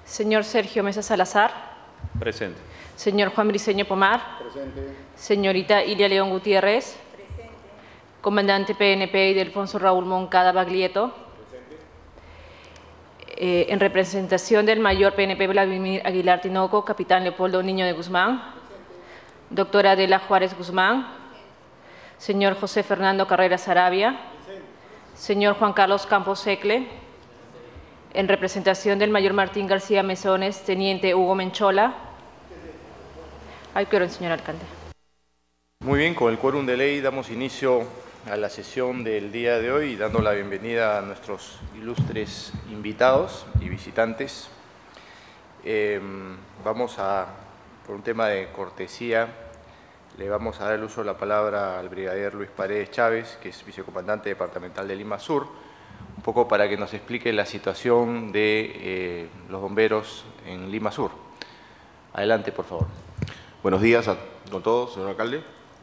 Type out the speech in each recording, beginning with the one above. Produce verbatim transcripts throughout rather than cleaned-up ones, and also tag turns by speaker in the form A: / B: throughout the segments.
A: Señor Sergio Mesa Salazar.
B: Presente.
A: Señor Juan Briceño Pomar.
C: Presente.
A: Señorita Ilia León Gutiérrez.
D: Presente.
A: Comandante P N P y Delfonso Raúl Moncada Baglietto.
C: Presente.
A: Eh, en representación del mayor P N P Vladimir Aguilar Tinoco, capitán Leopoldo Niño de Guzmán. Presente. Doctora Adela Juárez Guzmán. Presente. Señor José Fernando Carrera Sarabia. Presente. Señor Juan Carlos Campos Secle. En representación del mayor Martín García Mesones, teniente Hugo Menchola. Hay quórum, señor alcalde.
B: Muy bien, con el quórum de ley damos inicio a la sesión del día de hoy, dando la bienvenida a nuestros ilustres invitados y visitantes. Eh, vamos a, por un tema de cortesía, le vamos a dar el uso de la palabra al brigadier Luis Paredes Chávez, que es vicecomandante departamental de Lima Sur, un poco para que nos explique la situación de eh, los bomberos en Lima Sur. Adelante, por favor.
E: Buenos días a todos, señor alcalde.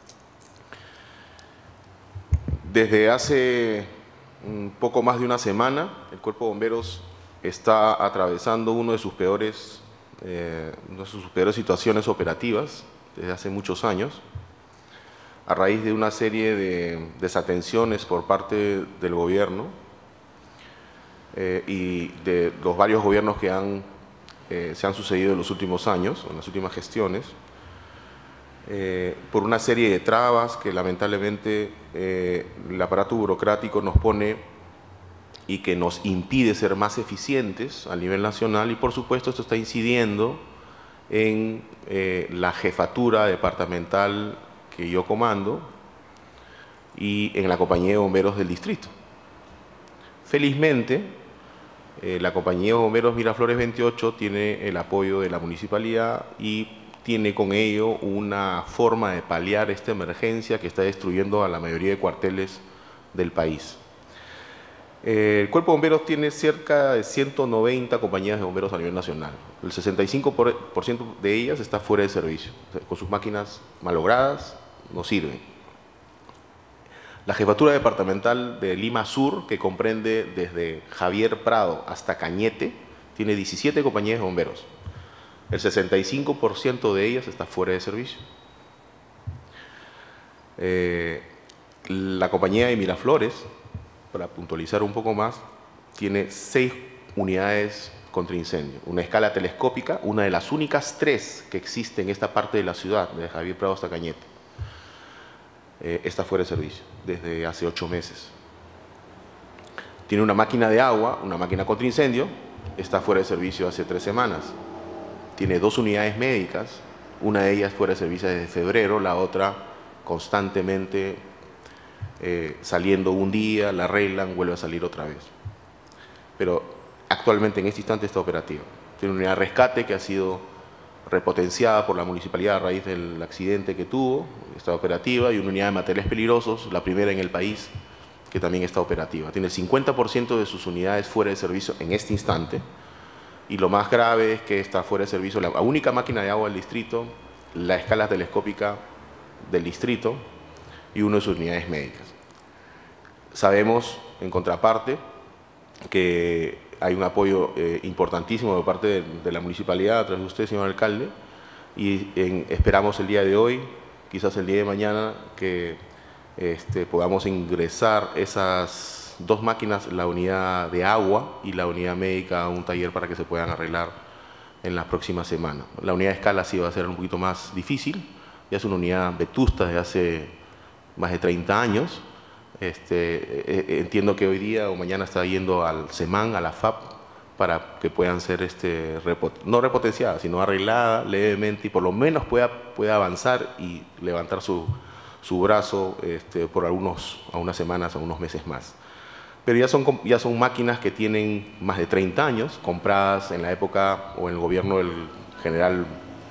E: Desde hace un poco más de una semana, el Cuerpo de Bomberos está atravesando uno de sus peores, eh, una de sus peores situaciones operativas desde hace muchos años, a raíz de una serie de desatenciones por parte del gobierno eh, y de los varios gobiernos que han, eh, se han sucedido en los últimos años, en las últimas gestiones. Eh, por una serie de trabas que lamentablemente eh, el aparato burocrático nos pone y que nos impide ser más eficientes a nivel nacional, y por supuesto esto está incidiendo en eh, la jefatura departamental que yo comando y en la compañía de bomberos del distrito. Felizmente, eh, la compañía de bomberos Miraflores veintiocho tiene el apoyo de la municipalidad y tiene con ello una forma de paliar esta emergencia que está destruyendo a la mayoría de cuarteles del país. Eh, el Cuerpo de Bomberos tiene cerca de ciento noventa compañías de bomberos a nivel nacional. El sesenta y cinco por ciento de ellas está fuera de servicio. O sea, con sus máquinas malogradas no sirven. La jefatura departamental de Lima Sur, que comprende desde Javier Prado hasta Cañete, tiene diecisiete compañías de bomberos. El sesenta y cinco por ciento de ellas está fuera de servicio. Eh, la compañía de Miraflores, para puntualizar un poco más, tiene seis unidades contra incendio, una escala telescópica, una de las únicas tres que existe en esta parte de la ciudad, de Javier Prado hasta Cañete. Eh, está fuera de servicio desde hace ocho meses. Tiene una máquina de agua, una máquina contra incendio, está fuera de servicio hace tres semanas. Tiene dos unidades médicas, una de ellas fuera de servicio desde febrero, la otra constantemente eh, saliendo un día, la arreglan, vuelve a salir otra vez. Pero actualmente en este instante está operativa. Tiene una unidad de rescate que ha sido repotenciada por la municipalidad a raíz del accidente que tuvo, está operativa, y una unidad de materiales peligrosos, la primera en el país, que también está operativa. Tiene el cincuenta por ciento de sus unidades fuera de servicio en este instante. Y lo más grave es que está fuera de servicio la única máquina de agua del distrito, la escala telescópica del distrito y una de sus unidades médicas. Sabemos, en contraparte, que hay un apoyo eh, importantísimo de parte de, de la municipalidad a través de usted, señor alcalde, y en, esperamos el día de hoy, quizás el día de mañana, que este, podamos ingresar esas dos máquinas, la unidad de agua y la unidad médica, a un taller para que se puedan arreglar en las próximas semanas. La unidad de escala sí va a ser un poquito más difícil, ya es una unidad vetusta desde hace más de treinta años. Este, eh, entiendo que hoy día o mañana está yendo al SEMAN, a la F A P, para que puedan ser, este, repot no repotenciadas, sino arregladas levemente y por lo menos pueda, pueda avanzar y levantar su, su brazo este, por algunos, a unas semanas, a unos meses más. Pero ya son, ya son máquinas que tienen más de treinta años, compradas en la época o en el gobierno del general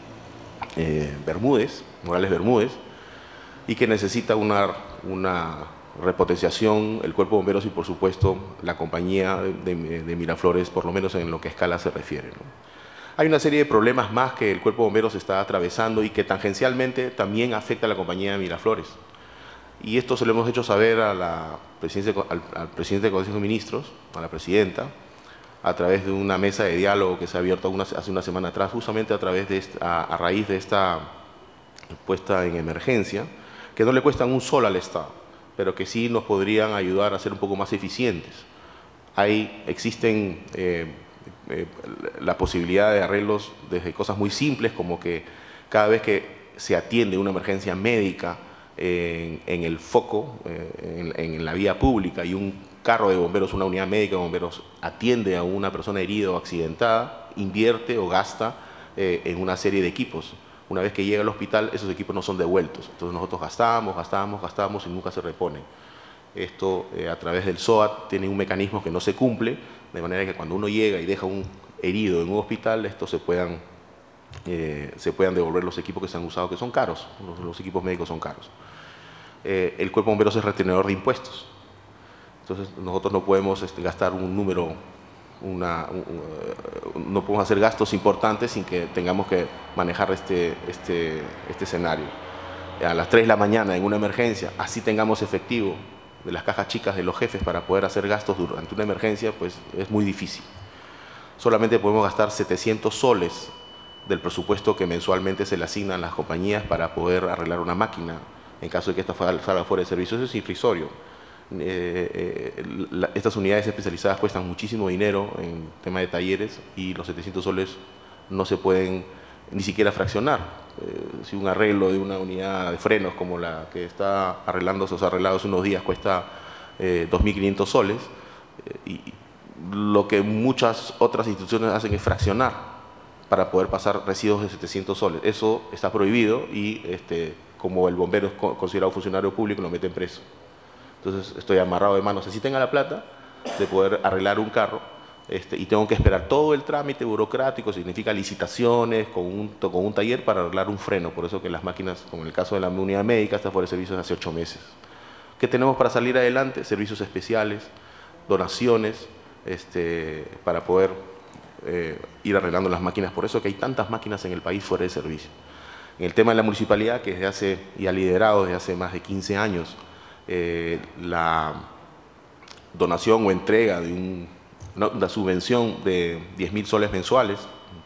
E: eh, Bermúdez, Morales Bermúdez, y que necesita una, una repotenciación, el Cuerpo de Bomberos y por supuesto la compañía de, de Miraflores, por lo menos en lo que a escala se refiere, ¿no? Hay una serie de problemas más que el Cuerpo de Bomberos está atravesando y que tangencialmente también afecta a la compañía de Miraflores. Y esto se lo hemos hecho saber a la presidencia, al, al presidente del Consejo de Ministros, a la presidenta, a través de una mesa de diálogo que se ha abierto una, hace una semana atrás, justamente a, través de esta, a, a raíz de esta puesta en emergencia, que no le cuestan un sol al Estado, pero que sí nos podrían ayudar a ser un poco más eficientes. Hay, existen eh, eh, la posibilidad de arreglos desde cosas muy simples, como que cada vez que se atiende una emergencia médica en, en el foco, eh, en, en la vía pública, y un carro de bomberos, una unidad médica de bomberos atiende a una persona herida o accidentada, invierte o gasta eh, en una serie de equipos. Una vez que llega al hospital, esos equipos no son devueltos. Entonces nosotros gastamos, gastamos, gastamos y nunca se reponen. Esto eh, a través del S O A T tiene un mecanismo que no se cumple, de manera que cuando uno llega y deja un herido en un hospital, estos se puedan, eh, se puedan devolver los equipos que se han usado, que son caros. Los, los equipos médicos son caros. Eh, el Cuerpo de Bomberos es retenedor de impuestos. Entonces nosotros no podemos este, gastar un número, una, un, no podemos hacer gastos importantes sin que tengamos que manejar este, este, este escenario. A las tres de la mañana en una emergencia, así tengamos efectivo de las cajas chicas de los jefes para poder hacer gastos durante una emergencia, pues es muy difícil. Solamente podemos gastar setecientos soles del presupuesto que mensualmente se le asignan a las compañías para poder arreglar una máquina en caso de que esta salga fuera de servicio. Eso es irrisorio. Eh, eh, la, estas unidades especializadas cuestan muchísimo dinero en tema de talleres y los setecientos soles no se pueden ni siquiera fraccionar. Eh, si un arreglo de una unidad de frenos como la que está arreglándose o se ha arreglado hace unos días cuesta eh, dos mil quinientos soles, eh, y lo que muchas otras instituciones hacen es fraccionar para poder pasar residuos de setecientos soles. Eso está prohibido y este, como el bombero es considerado funcionario público, lo meten preso. Entonces estoy amarrado de manos. Si tenga la plata de poder arreglar un carro este, y tengo que esperar todo el trámite burocrático, significa licitaciones con un, con un taller para arreglar un freno. Por eso que las máquinas, como en el caso de la unidad médica, está fuera de servicios hace ocho meses. ¿Qué tenemos para salir adelante? Servicios especiales, donaciones, este, para poder eh, ir arreglando las máquinas. Por eso que hay tantas máquinas en el país fuera de servicio. En el tema de la municipalidad, que desde hace, y ha liderado desde hace más de quince años, Eh, la donación o entrega de un, una, una subvención de diez mil soles mensuales.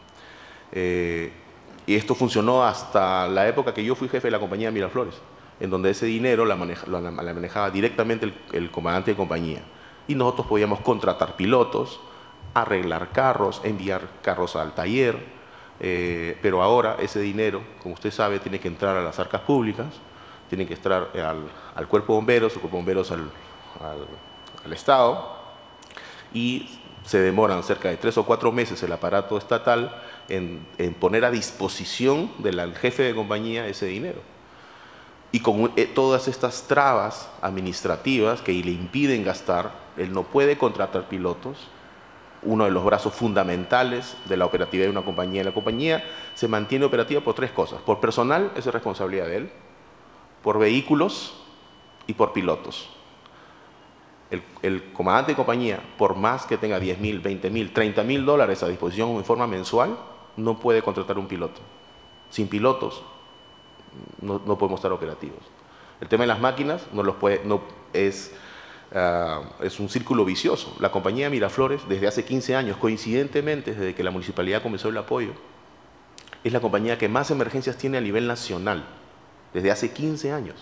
E: Eh, y esto funcionó hasta la época que yo fui jefe de la compañía Miraflores, en donde ese dinero la, maneja, la, la manejaba directamente el, el comandante de compañía. Y nosotros podíamos contratar pilotos, arreglar carros, enviar carros al taller. Eh, pero ahora ese dinero, como usted sabe, tiene que entrar a las arcas públicas, tienen que estar al, al cuerpo de bomberos, el cuerpo de bomberos al, al, al Estado, y se demoran cerca de tres o cuatro meses el aparato estatal en, en poner a disposición del jefe de compañía ese dinero. Y con eh, todas estas trabas administrativas que le impiden gastar, él no puede contratar pilotos, uno de los brazos fundamentales de la operatividad de una compañía. La compañía se mantiene operativa por tres cosas: por personal, esa es responsabilidad de él; por vehículos y por pilotos. El, el comandante de compañía, por más que tenga diez mil, veinte mil, treinta mil dólares a disposición en forma mensual, no puede contratar un piloto. Sin pilotos no, no podemos estar operativos. El tema de las máquinas no los puede, no, es, uh, es un círculo vicioso. La compañía Miraflores, desde hace quince años, coincidentemente desde que la municipalidad comenzó el apoyo, es la compañía que más emergencias tiene a nivel nacional. Desde hace quince años.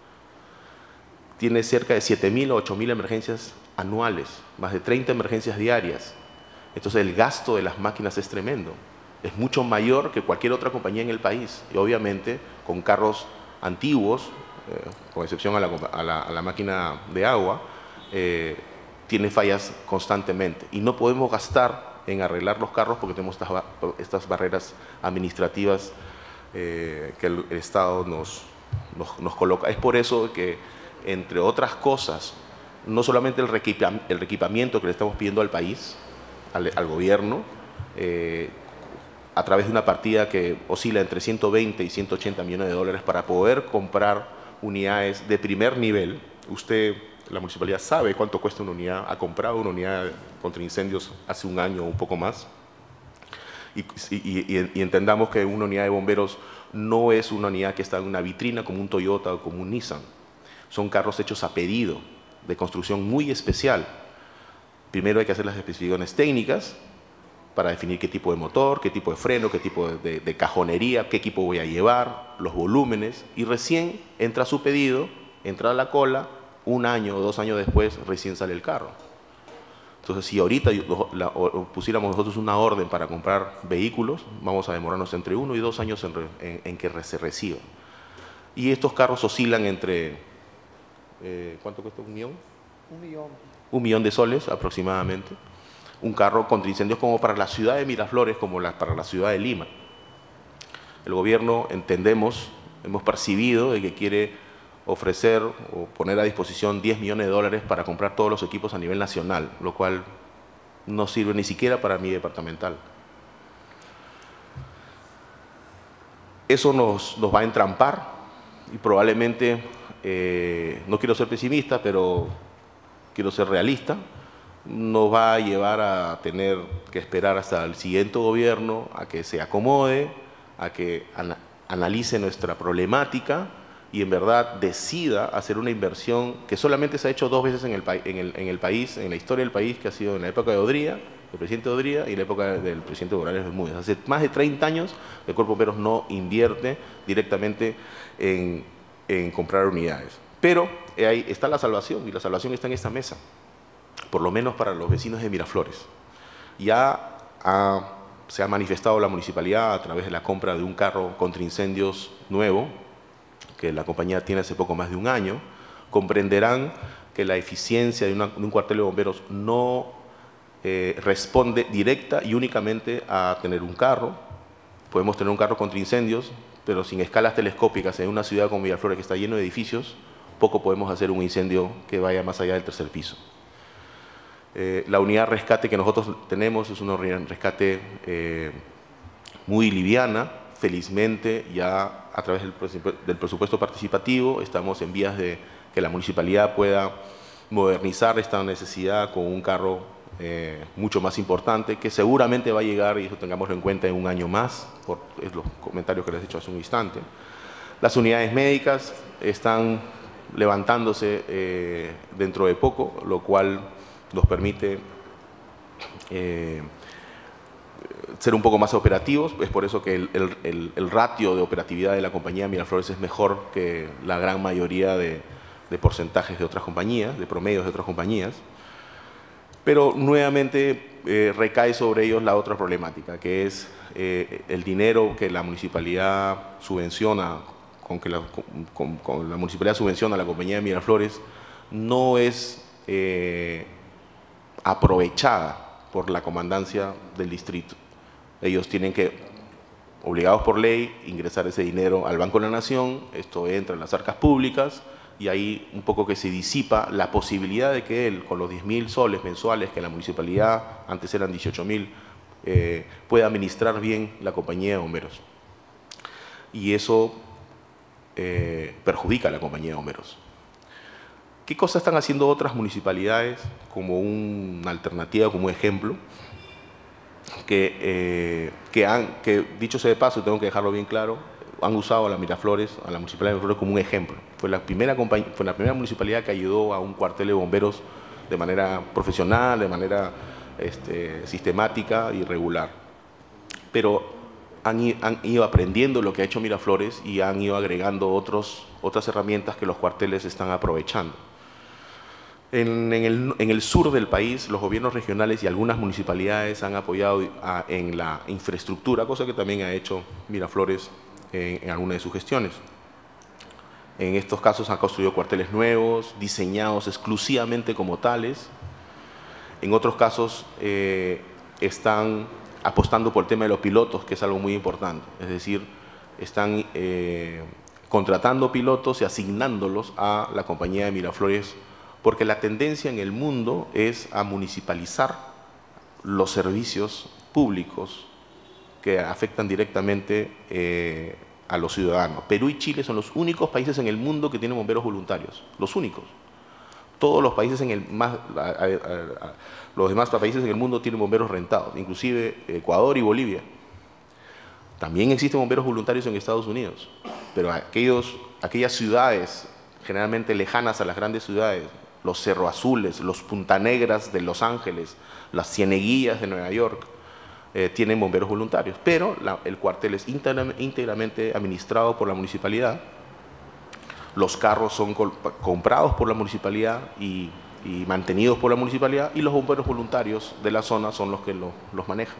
E: Tiene cerca de siete mil o ocho mil emergencias anuales, más de treinta emergencias diarias. Entonces el gasto de las máquinas es tremendo. Es mucho mayor que cualquier otra compañía en el país. Y obviamente con carros antiguos, eh, con excepción a la, a la, a la máquina de agua, eh, tiene fallas constantemente. Y no podemos gastar en arreglar los carros porque tenemos estas, estas barreras administrativas Eh, que el, el Estado nos, nos, nos coloca. Es por eso que, entre otras cosas, no solamente el, reequipa, el reequipamiento que le estamos pidiendo al país, al, al gobierno, eh, a través de una partida que oscila entre ciento veinte y ciento ochenta millones de dólares para poder comprar unidades de primer nivel. Usted, la municipalidad, sabe cuánto cuesta una unidad, ha comprado una unidad contra incendios hace un año o un poco más. Y, y, y entendamos que una unidad de bomberos no es una unidad que está en una vitrina como un Toyota o como un Nissan. Son carros hechos a pedido, de construcción muy especial, primero hay que hacer las especificaciones técnicas para definir qué tipo de motor, qué tipo de freno, qué tipo de, de, de cajonería, qué equipo voy a llevar, los volúmenes, y recién entra su pedido, entra a la cola, un año o dos años después recién sale el carro. Entonces, si ahorita la, o pusiéramos nosotros una orden para comprar vehículos, vamos a demorarnos entre uno y dos años en, en, en que se reciban. Y estos carros oscilan entre, eh, ¿cuánto cuesta un millón?
C: Un millón.
E: Un millón de soles aproximadamente. Un carro contra incendios como para la ciudad de Miraflores, como la, para la ciudad de Lima. El gobierno, entendemos, hemos percibido de que quiere ofrecer o poner a disposición diez millones de dólares para comprar todos los equipos a nivel nacional, lo cual no sirve ni siquiera para mi departamental. Eso nos, nos va a entrampar y probablemente, eh, no quiero ser pesimista, pero quiero ser realista, nos va a llevar a tener que esperar hasta el siguiente gobierno a que se acomode, a que ana- analice nuestra problemática y en verdad decida hacer una inversión que solamente se ha hecho dos veces en el, en, el, en el país, en la historia del país, que ha sido en la época de Odría, del presidente Odría, y en la época del presidente Morales Bermúdez. Hace más de treinta años el Cuerpo de Bomberos no invierte directamente en, en comprar unidades. Pero eh, ahí está la salvación, y la salvación está en esta mesa, por lo menos para los vecinos de Miraflores. Ya ha, se ha manifestado la municipalidad a través de la compra de un carro contra incendios nuevo, que la compañía tiene hace poco más de un año. Comprenderán que la eficiencia de, una, de un cuartel de bomberos no eh, responde directa y únicamente a tener un carro. Podemos tener un carro contra incendios, pero sin escalas telescópicas en una ciudad como Miraflores que está lleno de edificios, poco podemos hacer un incendio que vaya más allá del tercer piso. Eh, la unidad rescate que nosotros tenemos es una unidad de rescate eh, muy liviana. Felizmente, ya a través del, del presupuesto participativo estamos en vías de que la municipalidad pueda modernizar esta necesidad con un carro eh, mucho más importante, que seguramente va a llegar, y eso tengámoslo en cuenta, en un año más, por los comentarios que les he hecho hace un instante. Las unidades médicas están levantándose eh, dentro de poco, lo cual nos permite eh, ser un poco más operativos. Es por eso que el, el, el, el ratio de operatividad de la compañía Miraflores es mejor que la gran mayoría de, de porcentajes de otras compañías, de promedios de otras compañías. Pero nuevamente eh, recae sobre ellos la otra problemática, que es eh, el dinero que la municipalidad subvenciona, con que la, con, con la municipalidad subvenciona a la compañía de Miraflores, no es eh, aprovechada por la comandancia del distrito. Ellos tienen que, obligados por ley, ingresar ese dinero al Banco de la Nación, esto entra en las arcas públicas y ahí un poco que se disipa la posibilidad de que él, con los diez mil soles mensuales que la municipalidad, antes eran dieciocho mil, eh, pueda administrar bien la compañía de bomberos. Y eso eh, perjudica a la compañía de bomberos. ¿Qué cosas están haciendo otras municipalidades como una alternativa, como un ejemplo? Que, eh, que, han, que, dicho sea de paso, tengo que dejarlo bien claro, han usado a la Miraflores, a la Municipalidad de Miraflores como un ejemplo. Fue la primera, fue la primera municipalidad que ayudó a un cuartel de bomberos de manera profesional, de manera este, sistemática y regular. Pero han, han ido aprendiendo lo que ha hecho Miraflores y han ido agregando otros, otras herramientas que los cuarteles están aprovechando. En, en, el, en el sur del país, los gobiernos regionales y algunas municipalidades han apoyado a, en la infraestructura, cosa que también ha hecho Miraflores en, en algunas de sus gestiones. En estos casos han construido cuarteles nuevos, diseñados exclusivamente como tales. En otros casos eh, están apostando por el tema de los pilotos, que es algo muy importante. Es decir, están eh, contratando pilotos y asignándolos a la compañía de Miraflores, porque la tendencia en el mundo es a municipalizar los servicios públicos que afectan directamente eh, a los ciudadanos. Perú y Chile son los únicos países en el mundo que tienen bomberos voluntarios, los únicos. Todos los países en el más, a, a, a, los demás países en el mundo tienen bomberos rentados, inclusive Ecuador y Bolivia. También existen bomberos voluntarios en Estados Unidos, pero aquellos, aquellas ciudades generalmente lejanas a las grandes ciudades, los Cerro Azules, los Punta Negras de Los Ángeles, las Cieneguillas de Nueva York, eh, tienen bomberos voluntarios, pero la, el cuartel es íntegramente administrado por la municipalidad. Los carros son comprados por la municipalidad y, y mantenidos por la municipalidad, y los bomberos voluntarios de la zona son los que lo, los manejan.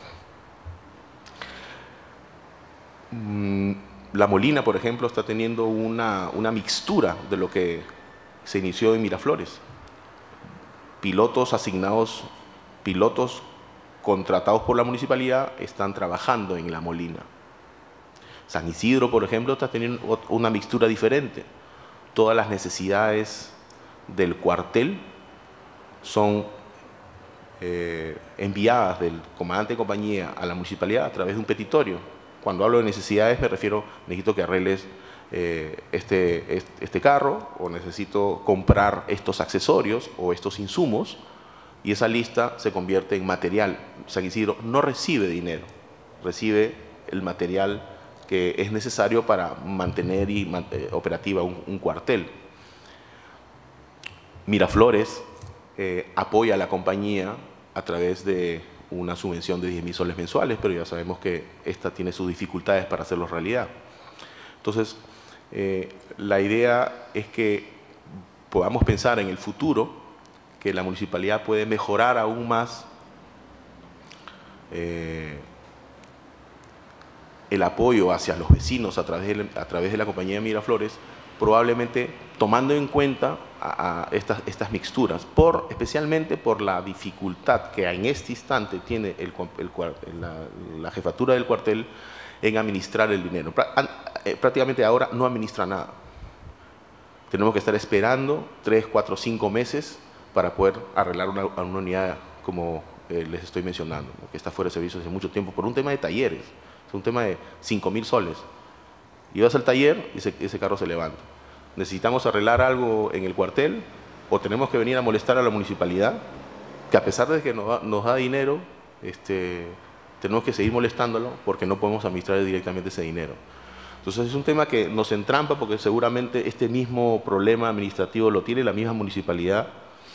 E: La Molina, por ejemplo, está teniendo una, una mixtura de lo que se inició en Miraflores. Pilotos asignados, pilotos contratados por la municipalidad están trabajando en La Molina. San Isidro, por ejemplo, está teniendo una mixtura diferente. Todas las necesidades del cuartel son eh, enviadas del comandante de compañía a la municipalidad a través de un petitorio. Cuando hablo de necesidades me refiero, necesito que arregles eh, este, este carro, o necesito comprar estos accesorios o estos insumos, y esa lista se convierte en material. San Isidro no recibe dinero, recibe el material que es necesario para mantener y, eh, operativa un, un cuartel. Miraflores eh, apoya a la compañía a través de una subvención de diez mil soles mensuales, pero ya sabemos que esta tiene sus dificultades para hacerlo realidad. Entonces, eh, la idea es que podamos pensar en el futuro que la municipalidad puede mejorar aún más eh, el apoyo hacia los vecinos a través de, a través de la compañía de Miraflores, probablemente tomando en cuenta a, a estas, estas mixturas, por, especialmente por la dificultad que en este instante tiene el, el, la, la jefatura del cuartel en administrar el dinero. Prácticamente ahora no administra nada. Tenemos que estar esperando tres, cuatro, cinco meses para poder arreglar una, una unidad como eh, les estoy mencionando, ¿no? Que está fuera de servicio hace mucho tiempo por un tema de talleres. Es un tema de cinco mil soles. Y vas al taller y ese, ese carro se levanta. Necesitamos arreglar algo en el cuartel, o tenemos que venir a molestar a la municipalidad, que a pesar de que nos da, nos da dinero, este, tenemos que seguir molestándolo porque no podemos administrar directamente ese dinero. Entonces es un tema que nos entrampa, porque seguramente este mismo problema administrativo lo tiene la misma municipalidad,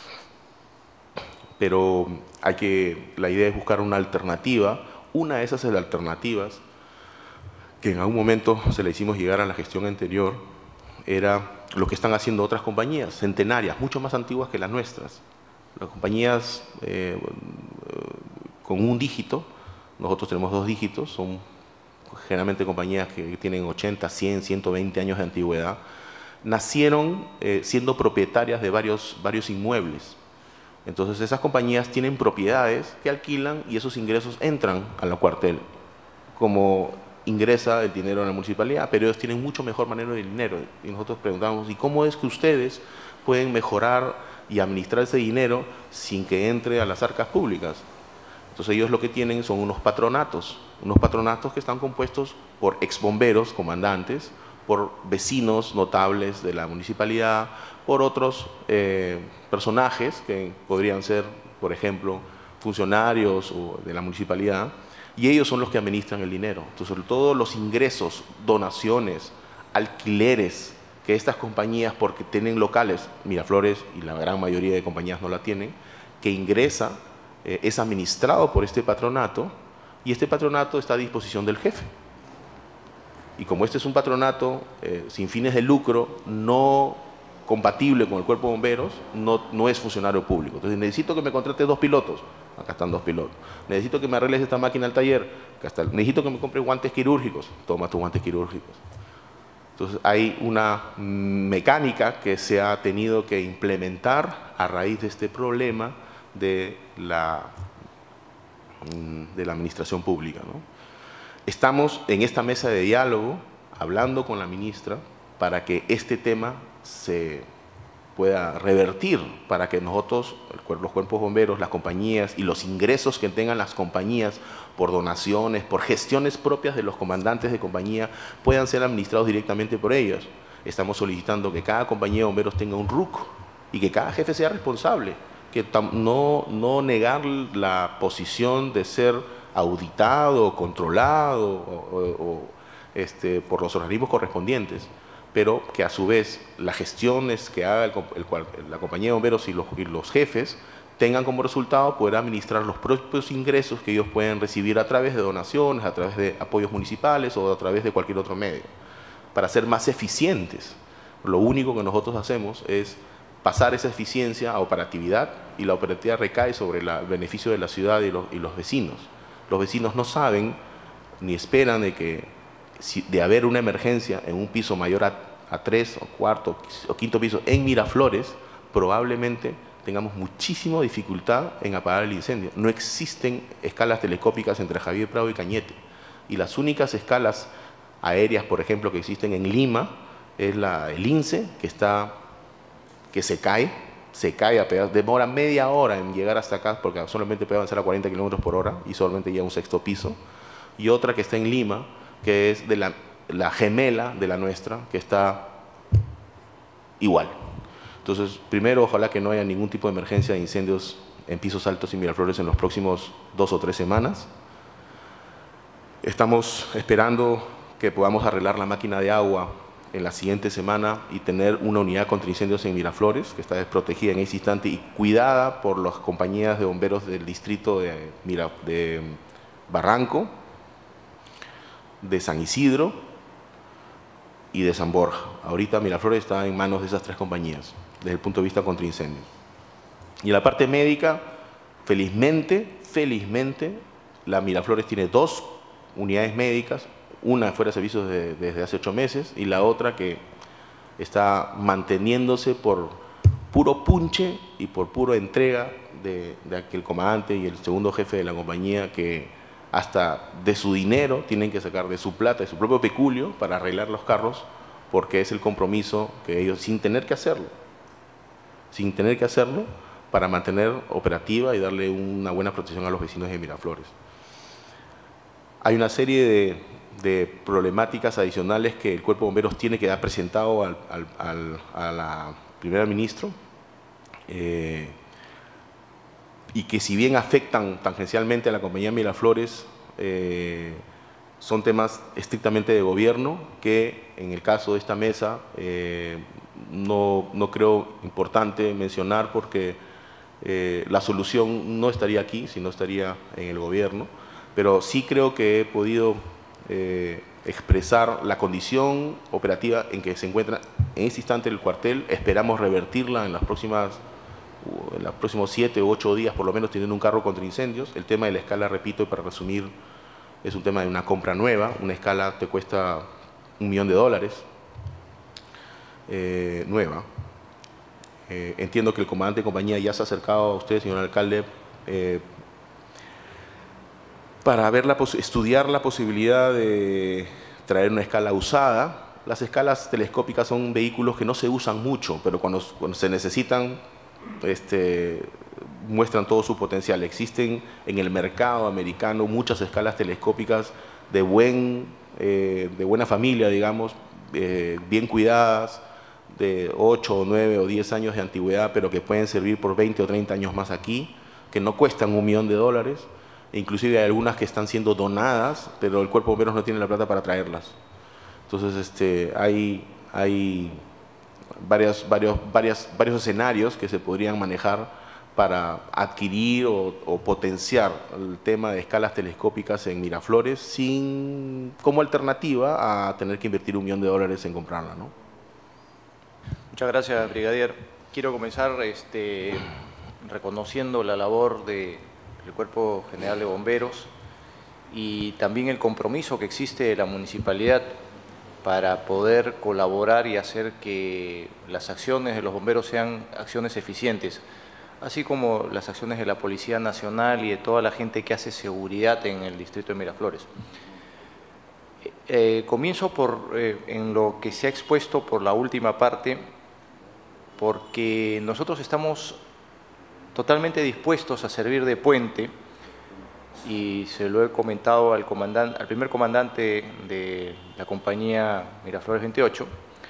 E: pero hay que, la idea es buscar una alternativa. Una de esas alternativas que en algún momento se le hicimos llegar a la gestión anterior era lo que están haciendo otras compañías centenarias, mucho más antiguas que las nuestras. Las compañías eh, con un dígito, nosotros tenemos dos dígitos, son generalmente compañías que tienen ochenta, cien, ciento veinte años de antigüedad, nacieron eh, siendo propietarias de varios, varios inmuebles. Entonces esas compañías tienen propiedades que alquilan y esos ingresos entran a la cuartel como ingresa el dinero en la municipalidad, pero ellos tienen mucho mejor manejo del dinero. Y nosotros preguntamos, ¿y cómo es que ustedes pueden mejorar y administrar ese dinero sin que entre a las arcas públicas? Entonces ellos lo que tienen son unos patronatos, unos patronatos que están compuestos por exbomberos, comandantes, por vecinos notables de la municipalidad, por otros eh, personajes que podrían ser, por ejemplo, funcionarios o de la municipalidad, y ellos son los que administran el dinero. Entonces, todos los ingresos, donaciones, alquileres que estas compañías, porque tienen locales, Miraflores y la gran mayoría de compañías no la tienen, que ingresa, eh, es administrado por este patronato, y este patronato está a disposición del jefe. Y como este es un patronato eh, sin fines de lucro, no compatible con el cuerpo de bomberos, no, no es funcionario público. Entonces, necesito que me contrate dos pilotos, acá están dos pilotos. Necesito que me arregles esta máquina al taller, acá está. Necesito que me compre guantes quirúrgicos, toma tus guantes quirúrgicos. Entonces, hay una mecánica que se ha tenido que implementar a raíz de este problema de la, de la administración pública, ¿no? Estamos en esta mesa de diálogo hablando con la ministra para que este tema se pueda revertir, para que nosotros, los cuerpos bomberos, las compañías y los ingresos que tengan las compañías por donaciones, por gestiones propias de los comandantes de compañía, puedan ser administrados directamente por ellos. Estamos solicitando que cada compañía de bomberos tenga un R U C y que cada jefe sea responsable, que no, no negar la posición de ser auditado, controlado o, o, o, este, por los organismos correspondientes, pero que a su vez las gestiones que haga el, el, la compañía de bomberos y los, y los jefes tengan como resultado poder administrar los propios ingresos que ellos pueden recibir a través de donaciones, a través de apoyos municipales o a través de cualquier otro medio, para ser más eficientes. Lo único que nosotros hacemos es pasar esa eficiencia a operatividad, y la operatividad recae sobre la, el beneficio de la ciudad y los, y los vecinos. Los vecinos no saben ni esperan de que si, de haber una emergencia en un piso mayor a, a tres o cuarto o quinto piso en Miraflores, probablemente tengamos muchísima dificultad en apagar el incendio. No existen escalas telescópicas entre Javier Prado y Cañete, y las únicas escalas aéreas, por ejemplo, que existen en Lima es la, el INSE, que, está, que se cae, se cae a pedazos, demora media hora en llegar hasta acá porque solamente puede avanzar a cuarenta kilómetros por hora y solamente llega a un sexto piso, y otra que está en Lima, que es de la, la gemela de la nuestra, que está igual. Entonces, primero, ojalá que no haya ningún tipo de emergencia de incendios en pisos altos y Miraflores en los próximos dos o tres semanas. Estamos esperando que podamos arreglar la máquina de agua en la siguiente semana y tener una unidad contra incendios en Miraflores, que está desprotegida en ese instante y cuidada por las compañías de bomberos del distrito de, Mira, de Barranco, de San Isidro y de San Borja. Ahorita Miraflores está en manos de esas tres compañías, desde el punto de vista contra incendios. Y en la parte médica, felizmente, felizmente, la Miraflores tiene dos unidades médicas, una fuera de servicios de, desde hace ocho meses y la otra que está manteniéndose por puro punche y por pura entrega de, de aquel comandante y el segundo jefe de la compañía, que hasta de su dinero tienen que sacar, de su plata, de su propio peculio, para arreglar los carros, porque es el compromiso que ellos, sin tener que hacerlo, sin tener que hacerlo, para mantener operativa y darle una buena protección a los vecinos de Miraflores. Hay una serie de, de problemáticas adicionales que el Cuerpo de Bomberos tiene que dar presentado al, al, al, a la primera ministra, eh, y que si bien afectan tangencialmente a la compañía Miraflores, eh, son temas estrictamente de gobierno que en el caso de esta mesa eh, no, no creo importante mencionar, porque eh, la solución no estaría aquí, sino estaría en el gobierno, pero sí creo que he podido eh, expresar la condición operativa en que se encuentra en este instante el cuartel. Esperamos revertirla en las próximas en los próximos siete u ocho días, por lo menos, teniendo un carro contra incendios. El tema de la escala, repito, para resumir, es un tema de una compra nueva. Una escala te cuesta un millón de dólares, eh, nueva. Eh, entiendo que el comandante de compañía ya se ha acercado a usted, señor alcalde, eh, para ver la estudiar la posibilidad de traer una escala usada. Las escalas telescópicas son vehículos que no se usan mucho, pero cuando, cuando se necesitan, Este, muestran todo su potencial. Existen en el mercado americano muchas escalas telescópicas de, buen, eh, de buena familia, digamos, eh, bien cuidadas, de ocho, nueve o diez años de antigüedad, pero que pueden servir por veinte o treinta años más aquí, que no cuestan un millón de dólares. E inclusive hay algunas que están siendo donadas, pero el Cuerpo de Bomberos no tiene la plata para traerlas. Entonces, este, hay... hay Varias, varios, varias, varios escenarios que se podrían manejar para adquirir o, o potenciar el tema de escalas telescópicas en Miraflores, sin, como alternativa a tener que invertir un millón de dólares en comprarla, ¿no?
B: Muchas gracias, brigadier. Quiero comenzar este, reconociendo la labor de, del Cuerpo General de Bomberos y también el compromiso que existe de la municipalidad para poder colaborar y hacer que las acciones de los bomberos sean acciones eficientes, así como las acciones de la Policía Nacional y de toda la gente que hace seguridad en el distrito de Miraflores. Eh, comienzo por, eh, en lo que se ha expuesto por la última parte, porque nosotros estamos totalmente dispuestos a servir de puente, y se lo he comentado al, comandante, al primer comandante de la compañía Miraflores veintiocho,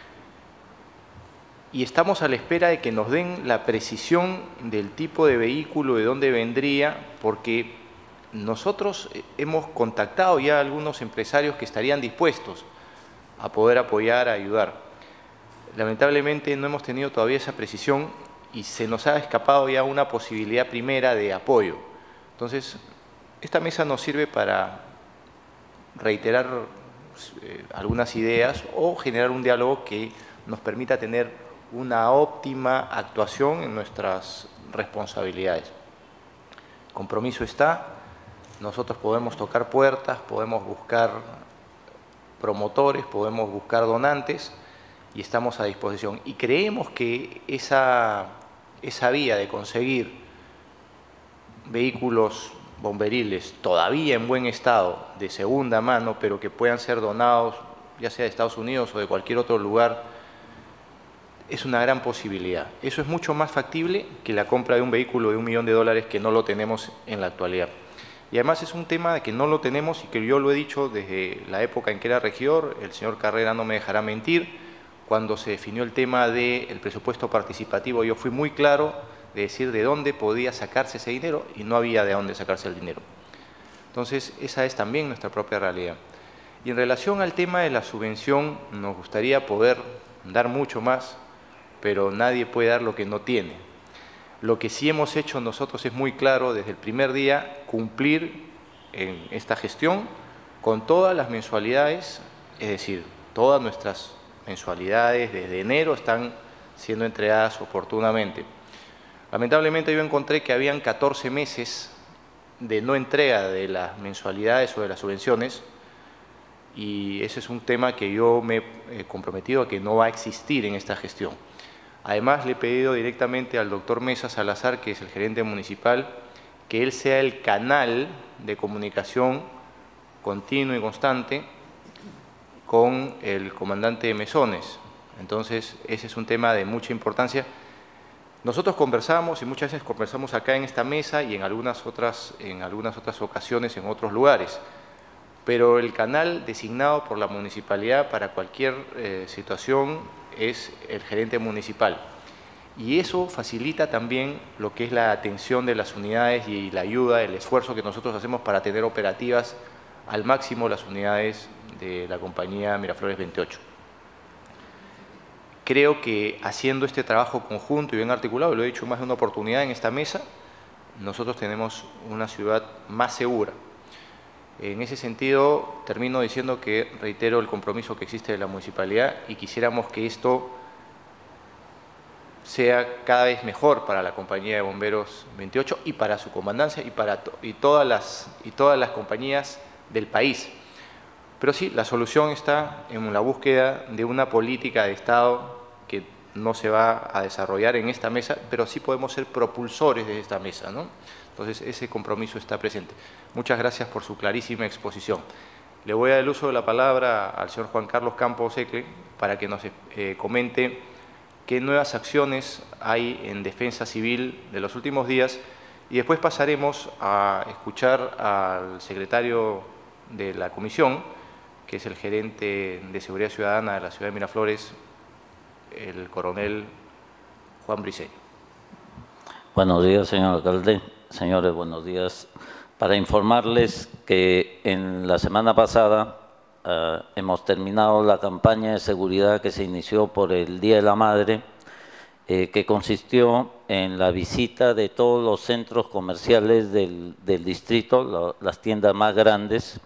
B: y estamos a la espera de que nos den la precisión del tipo de vehículo, de dónde vendría, porque nosotros hemos contactado ya a algunos empresarios que estarían dispuestos a poder apoyar, a ayudar. Lamentablemente no hemos tenido todavía esa precisión y se nos ha escapado ya una posibilidad primera de apoyo. Entonces, esta mesa nos sirve para reiterar eh, algunas ideas o generar un diálogo que nos permita tener una óptima actuación en nuestras responsabilidades. El compromiso está, nosotros podemos tocar puertas, podemos buscar promotores, podemos buscar donantes y estamos a disposición. Y creemos que esa, esa vía de conseguir vehículos bomberiles todavía en buen estado, de segunda mano, pero que puedan ser donados, ya sea de Estados Unidos o de cualquier otro lugar, es una gran posibilidad. Eso es mucho más factible que la compra de un vehículo de un millón de dólares que no lo tenemos en la actualidad. Y además es un tema de que no lo tenemos y que yo lo he dicho desde la época en que era regidor, el señor Carrera no me dejará mentir, cuando se definió el tema del presupuesto participativo, yo fui muy claro de decir de dónde podía sacarse ese dinero y no había de dónde sacarse el dinero. Entonces, esa es también nuestra propia realidad. Y en relación al tema de la subvención, nos gustaría poder dar mucho más, pero nadie puede dar lo que no tiene. Lo que sí hemos hecho nosotros es muy claro desde el primer día, cumplir en esta gestión con todas las mensualidades, es decir, todas nuestras mensualidades desde enero están siendo entregadas oportunamente. Lamentablemente yo encontré que habían catorce meses de no entrega de las mensualidades o de las subvenciones y ese es un tema que yo me he comprometido a que no va a existir en esta gestión. Además, le he pedido directamente al doctor Mesa Salazar, que es el gerente municipal, que él sea el canal de comunicación continuo y constante con el comandante de Mesones. Entonces, ese es un tema de mucha importancia. Nosotros conversamos y muchas veces conversamos acá en esta mesa y en algunas otras, en algunas otras ocasiones en otros lugares, pero el canal designado por la municipalidad para cualquier eh, situación es el gerente municipal. Y eso facilita también lo que es la atención de las unidades y la ayuda, el esfuerzo que nosotros hacemos para tener operativas al máximo las unidades de la compañía Miraflores veintiocho. Creo que haciendo este trabajo conjunto y bien articulado, lo he dicho más de una oportunidad en esta mesa, nosotros tenemos una ciudad más segura. En ese sentido, termino diciendo que reitero el compromiso que existe de la municipalidad y quisiéramos que esto sea cada vez mejor para la compañía de bomberos veintiocho y para su comandancia y para to y todas las, y todas las compañías del país. Pero sí, la solución está en la búsqueda de una política de Estado que no se va a desarrollar en esta mesa, pero sí podemos ser propulsores de esta mesa, ¿no? Entonces, ese compromiso está presente. Muchas gracias por su clarísima exposición. Le voy a dar el uso de la palabra al señor Juan Carlos Campos Ecle para que nos eh, comente qué nuevas acciones hay en defensa civil de los últimos días y después pasaremos a escuchar al secretario de la comisión, que es el gerente de Seguridad Ciudadana de la ciudad de Miraflores, el coronel Juan Briceño.
C: Buenos días, señor alcalde. Señores, buenos días. Para informarles que en la semana pasada uh, hemos terminado la campaña de seguridad que se inició por el Día de la Madre, eh, que consistió en la visita de todos los centros comerciales del, del distrito, lo, las tiendas más grandes.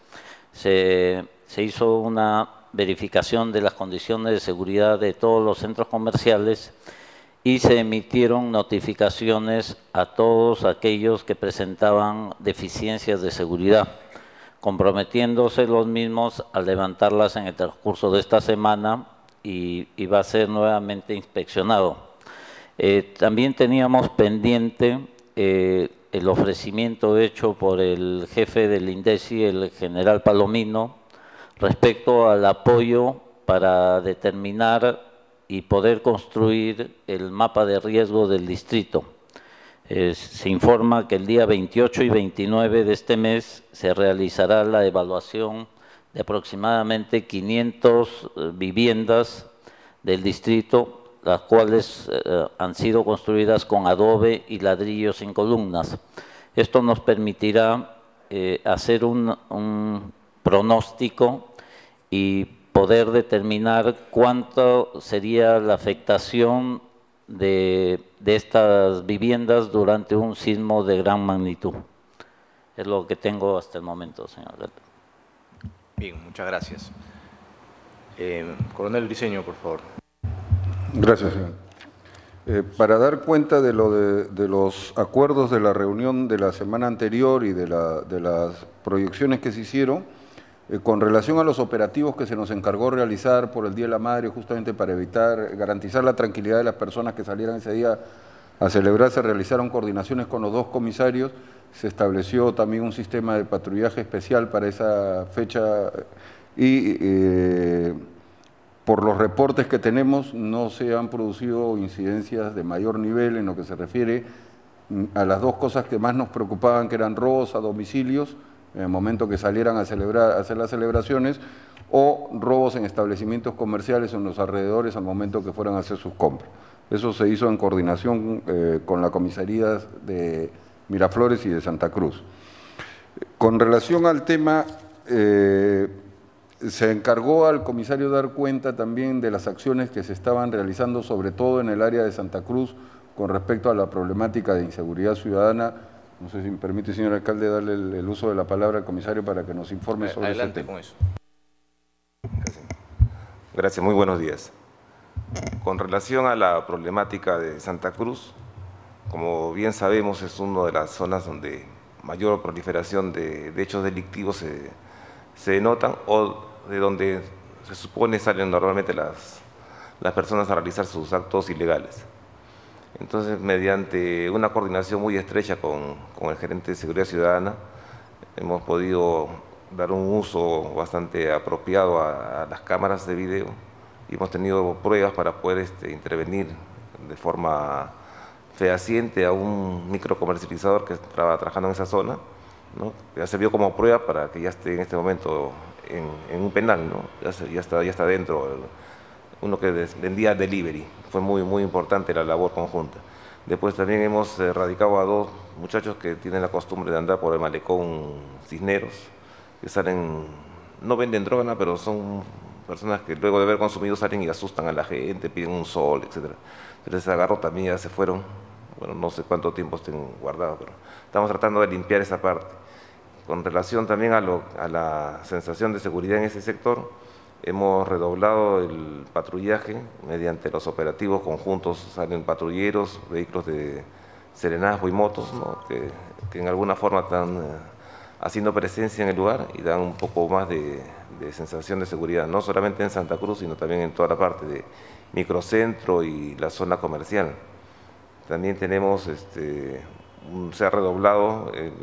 C: Se, se hizo una verificación de las condiciones de seguridad de todos los centros comerciales y se emitieron notificaciones a todos aquellos que presentaban deficiencias de seguridad, comprometiéndose los mismos a levantarlas en el transcurso de esta semana y, y va a ser nuevamente inspeccionado. Eh, también teníamos pendiente eh, el ofrecimiento hecho por el jefe del INDECI, el general Palomino, respecto al apoyo para determinar y poder construir el mapa de riesgo del distrito. Eh, se informa que el día veintiocho y veintinueve de este mes se realizará la evaluación de aproximadamente quinientas viviendas del distrito, las cuales eh, han sido construidas con adobe y ladrillos sin columnas. Esto nos permitirá eh, hacer un, un pronóstico y poder determinar cuánto sería la afectación de, de estas viviendas durante un sismo de gran magnitud. Es lo que tengo hasta el momento, señor alcalde.
B: Bien, muchas gracias. Eh, Coronel Briceño, por favor.
D: Gracias, señor. Eh, para dar cuenta de, lo de, de los acuerdos de la reunión de la semana anterior y de, la, de las proyecciones que se hicieron, eh, con relación a los operativos que se nos encargó realizar por el Día de la Madre, justamente para evitar, garantizar la tranquilidad de las personas que salieran ese día a celebrar, se realizaron coordinaciones con los dos comisarios, se estableció también un sistema de patrullaje especial para esa fecha y eh, por los reportes que tenemos no se han producido incidencias de mayor nivel en lo que se refiere a las dos cosas que más nos preocupaban, que eran robos a domicilios en el momento que salieran a celebrar, a hacer las celebraciones, o robos en establecimientos comerciales en los alrededores al momento que fueran a hacer sus compras. Eso se hizo en coordinación eh, con la comisaría de Miraflores y de Santa Cruz. Con relación al tema, eh, se encargó al comisario dar cuenta también de las acciones que se estaban realizando, sobre todo en el área de Santa Cruz, con respecto a la problemática de inseguridad ciudadana. No sé si me permite, señor alcalde, darle el, el uso de la palabra al comisario para que nos informe sobre
B: Adelante
D: ese tema.
B: con eso.
F: Gracias. Gracias, muy buenos días. Con relación a la problemática de Santa Cruz, como bien sabemos, es una de las zonas donde mayor proliferación de, de hechos delictivos se, se denotan o de donde se supone salen normalmente las, las personas a realizar sus actos ilegales. Entonces, mediante una coordinación muy estrecha con, con el gerente de Seguridad Ciudadana, hemos podido dar un uso bastante apropiado a, a las cámaras de video y hemos tenido pruebas para poder este, intervenir de forma fehaciente a un microcomercializador que estaba trabajando en esa zona, ¿no? Ya se vio como prueba para que ya esté en este momento en, en un penal, ¿no? Ya, se, ya, está, ya está dentro, uno que vendía delivery. Fue muy, muy importante la labor conjunta. Después también hemos erradicado a dos muchachos que tienen la costumbre de andar por el malecón Cisneros, que salen, no venden droga, ¿no? Pero son personas que luego de haber consumido salen y asustan a la gente, piden un sol, etcétera. Entonces se agarró también, ya se fueron, bueno, no sé cuánto tiempo estén guardados, pero estamos tratando de limpiar esa parte. Con relación también a, lo, a la sensación de seguridad en ese sector, hemos redoblado el patrullaje mediante los operativos conjuntos, salen patrulleros, vehículos de serenazgo y motos, ¿no? que, que en alguna forma están eh, haciendo presencia en el lugar y dan un poco más de, de sensación de seguridad, no solamente en Santa Cruz, sino también en toda la parte de microcentro y la zona comercial. También tenemos, este, un, se ha redoblado el,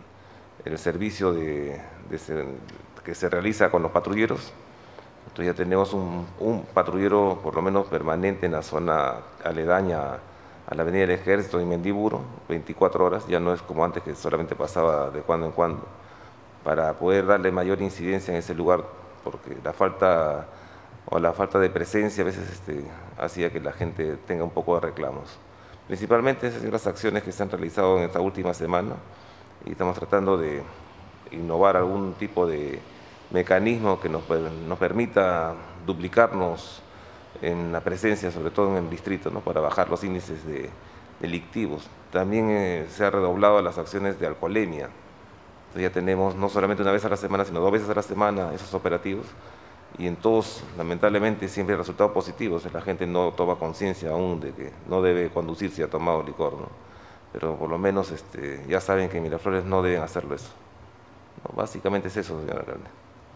F: el servicio de, de, que se realiza con los patrulleros. Entonces ya tenemos un, un patrullero por lo menos permanente en la zona aledaña a la Avenida del Ejército y Mendiburo, veinticuatro horas, ya no es como antes que solamente pasaba de cuando en cuando, para poder darle mayor incidencia en ese lugar, porque la falta o la falta de presencia a veces este, hacía que la gente tenga un poco de reclamos. Principalmente esas son las acciones que se han realizado en esta última semana y estamos tratando de innovar algún tipo de mecanismo que nos, nos permita duplicarnos en la presencia, sobre todo en el distrito, ¿no? Para bajar los índices de delictivos. También eh, se ha redoblado las acciones de alcoholemia. Entonces ya tenemos no solamente una vez a la semana, sino dos veces a la semana esos operativos y en todos, lamentablemente, siempre resultados positivos. La gente no toma conciencia aún de que no debe conducir si ha tomado licor, ¿no? Pero por lo menos este, ya saben que en Miraflores no deben hacerlo eso. No, básicamente es eso, señor alcalde.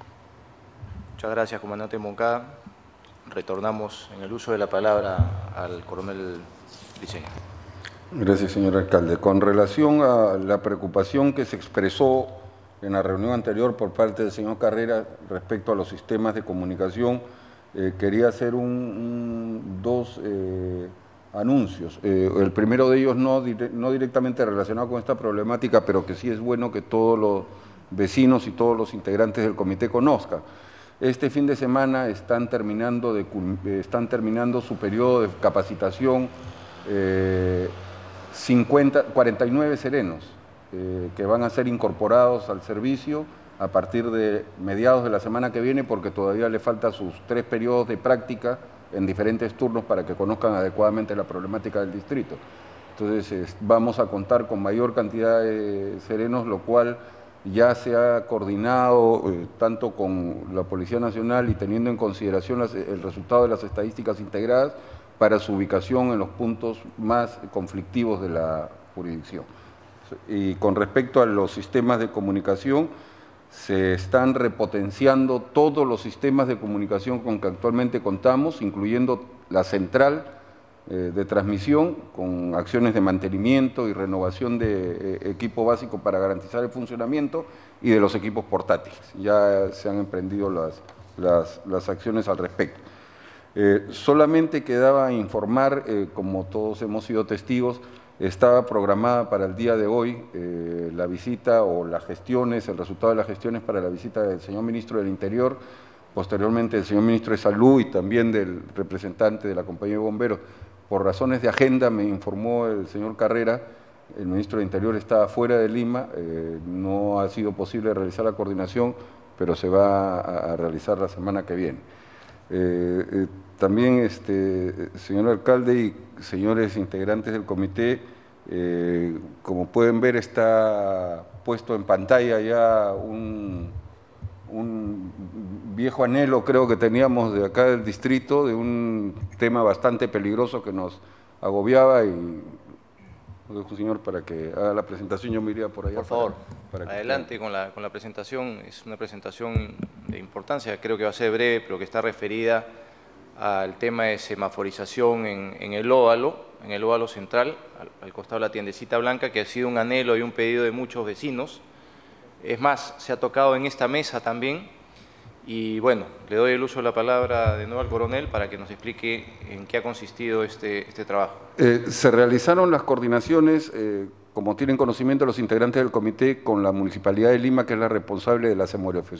B: Muchas gracias, comandante Moncada. Retornamos en el uso de la palabra al coronel Briceño.
D: Gracias, señor alcalde. Con relación a la preocupación que se expresó en la reunión anterior por parte del señor Carrera respecto a los sistemas de comunicación, eh, quería hacer un, un, dos eh, anuncios. Eh, el primero de ellos no, dire, no directamente relacionado con esta problemática, pero que sí es bueno que todos los vecinos y todos los integrantes del comité conozcan. Este fin de semana están terminando, de, están terminando su periodo de capacitación eh, cincuenta, cuarenta y nueve serenos eh, que van a ser incorporados al servicio a partir de mediados de la semana que viene, porque todavía le faltan sus tres periodos de práctica en diferentes turnos para que conozcan adecuadamente la problemática del distrito. Entonces vamos a contar con mayor cantidad de serenos, lo cual ya se ha coordinado eh, tanto con la Policía Nacional y teniendo en consideración las, el resultado de las estadísticas integradas para su ubicación en los puntos más conflictivos de la jurisdicción. Y con respecto a los sistemas de comunicación, se están repotenciando todos los sistemas de comunicación con que actualmente contamos, incluyendo la central eh, de transmisión, con acciones de mantenimiento y renovación de eh, equipo básico para garantizar el funcionamiento y de los equipos portátiles. Ya se han emprendido las, las, las acciones al respecto. Eh, solamente quedaba informar, eh, como todos hemos sido testigos, estaba programada para el día de hoy eh, la visita o las gestiones, el resultado de las gestiones para la visita del señor Ministro del Interior, posteriormente del señor Ministro de Salud y también del representante de la Compañía de Bomberos. Por razones de agenda me informó el señor Carrera, el Ministro del Interior estaba fuera de Lima, eh, no ha sido posible realizar la coordinación, pero se va a, a realizar la semana que viene. Eh, eh, también, este, señor alcalde y señores integrantes del comité, eh, como pueden ver está puesto en pantalla ya un, un viejo anhelo, creo que teníamos de acá del distrito, de un tema bastante peligroso que nos agobiaba y lo dejo, señor, para que haga la presentación. Yo me iría por allá.
B: Por favor,
D: para, para
B: adelante con la, con la presentación. Es una presentación de importancia, creo que va a ser breve, pero que está referida al tema de semaforización en, en el óvalo, en el óvalo central, al, al costado de la tiendecita blanca, que ha sido un anhelo y un pedido de muchos vecinos. Es más, se ha tocado en esta mesa también. Y bueno, le doy el uso de la palabra de nuevo al coronel para que nos explique en qué ha consistido este, este trabajo.
D: Eh, se realizaron las coordinaciones, eh, como tienen conocimiento los integrantes del comité, con la Municipalidad de Lima, que es la responsable de la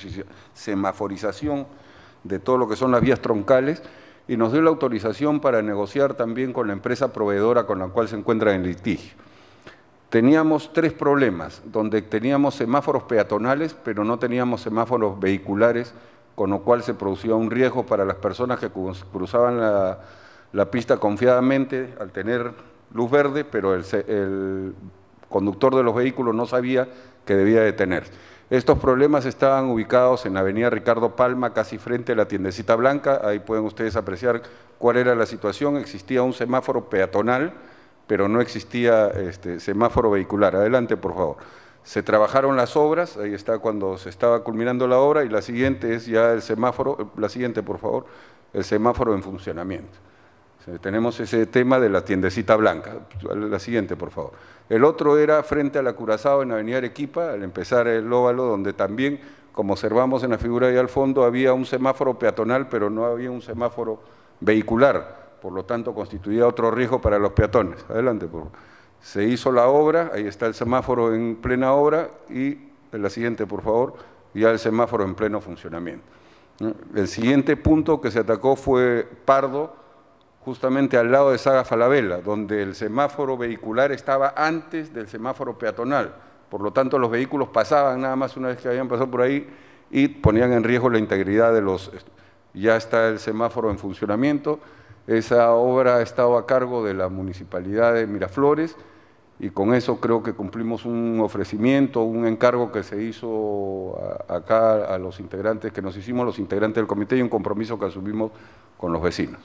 D: semaforización de todo lo que son las vías troncales, y nos dio la autorización para negociar también con la empresa proveedora con la cual se encuentra en litigio. Teníamos tres problemas, donde teníamos semáforos peatonales, pero no teníamos semáforos vehiculares, con lo cual se producía un riesgo para las personas que cruzaban la, la pista confiadamente al tener luz verde, pero el, el conductor de los vehículos no sabía que debía detenerse. Estos problemas estaban ubicados en la avenida Ricardo Palma, casi frente a la tiendecita blanca. Ahí pueden ustedes apreciar cuál era la situación. Existía un semáforo peatonal, pero no existía este, semáforo vehicular. Adelante, por favor. Se trabajaron las obras, ahí está cuando se estaba culminando la obra, y la siguiente es ya el semáforo, la siguiente, por favor, el semáforo en funcionamiento. Tenemos ese tema de la tiendecita blanca. La siguiente, por favor. El otro era frente a la Curazao en Avenida Arequipa, al empezar el óvalo, donde también, como observamos en la figura ahí al fondo, había un semáforo peatonal, pero no había un semáforo vehicular, por lo tanto constituía otro riesgo para los peatones. Adelante, por favor. Se hizo la obra, ahí está el semáforo en plena obra, y en la siguiente, por favor, ya el semáforo en pleno funcionamiento. El siguiente punto que se atacó fue Pardo, justamente al lado de Saga Falabella, donde el semáforo vehicular estaba antes del semáforo peatonal. Por lo tanto, los vehículos pasaban nada más una vez que habían pasado por ahí y ponían en riesgo la integridad de los... Ya está el semáforo en funcionamiento. Esa obra ha estado a cargo de la Municipalidad de Miraflores y con eso creo que cumplimos un ofrecimiento, un encargo que se hizo a, acá a los integrantes, que nos hicimos los integrantes del comité, y un compromiso que asumimos con los vecinos.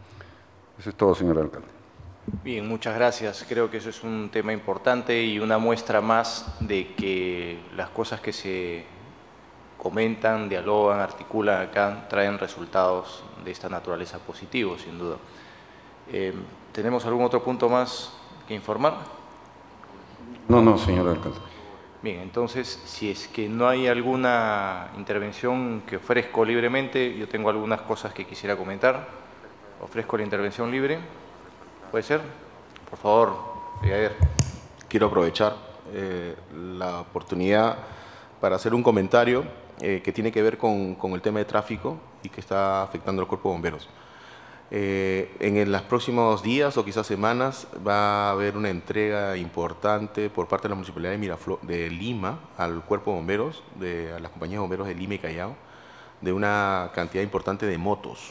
D: Eso es todo, señor alcalde.
B: Bien, muchas gracias. Creo que eso es un tema importante y una muestra más de que las cosas que se comentan, dialogan, articulan acá, traen resultados de esta naturaleza positivos, sin duda. Eh, ¿Tenemos algún otro punto más que informar?
D: No, no, señor alcalde.
B: Bien, entonces, si es que no hay alguna intervención que ofrezco libremente, yo tengo algunas cosas que quisiera comentar. Ofrezco la intervención libre. ¿Puede ser? Por favor, brigadier.
E: Quiero aprovechar eh, la oportunidad para hacer un comentario eh, que tiene que ver con, con el tema de tráfico y que está afectando al Cuerpo de Bomberos. Eh, en los próximos días o quizás semanas va a haber una entrega importante por parte de la Municipalidad de, Miraflor, de Lima al Cuerpo de Bomberos, de, a las compañías de bomberos de Lima y Callao, de una cantidad importante de motos.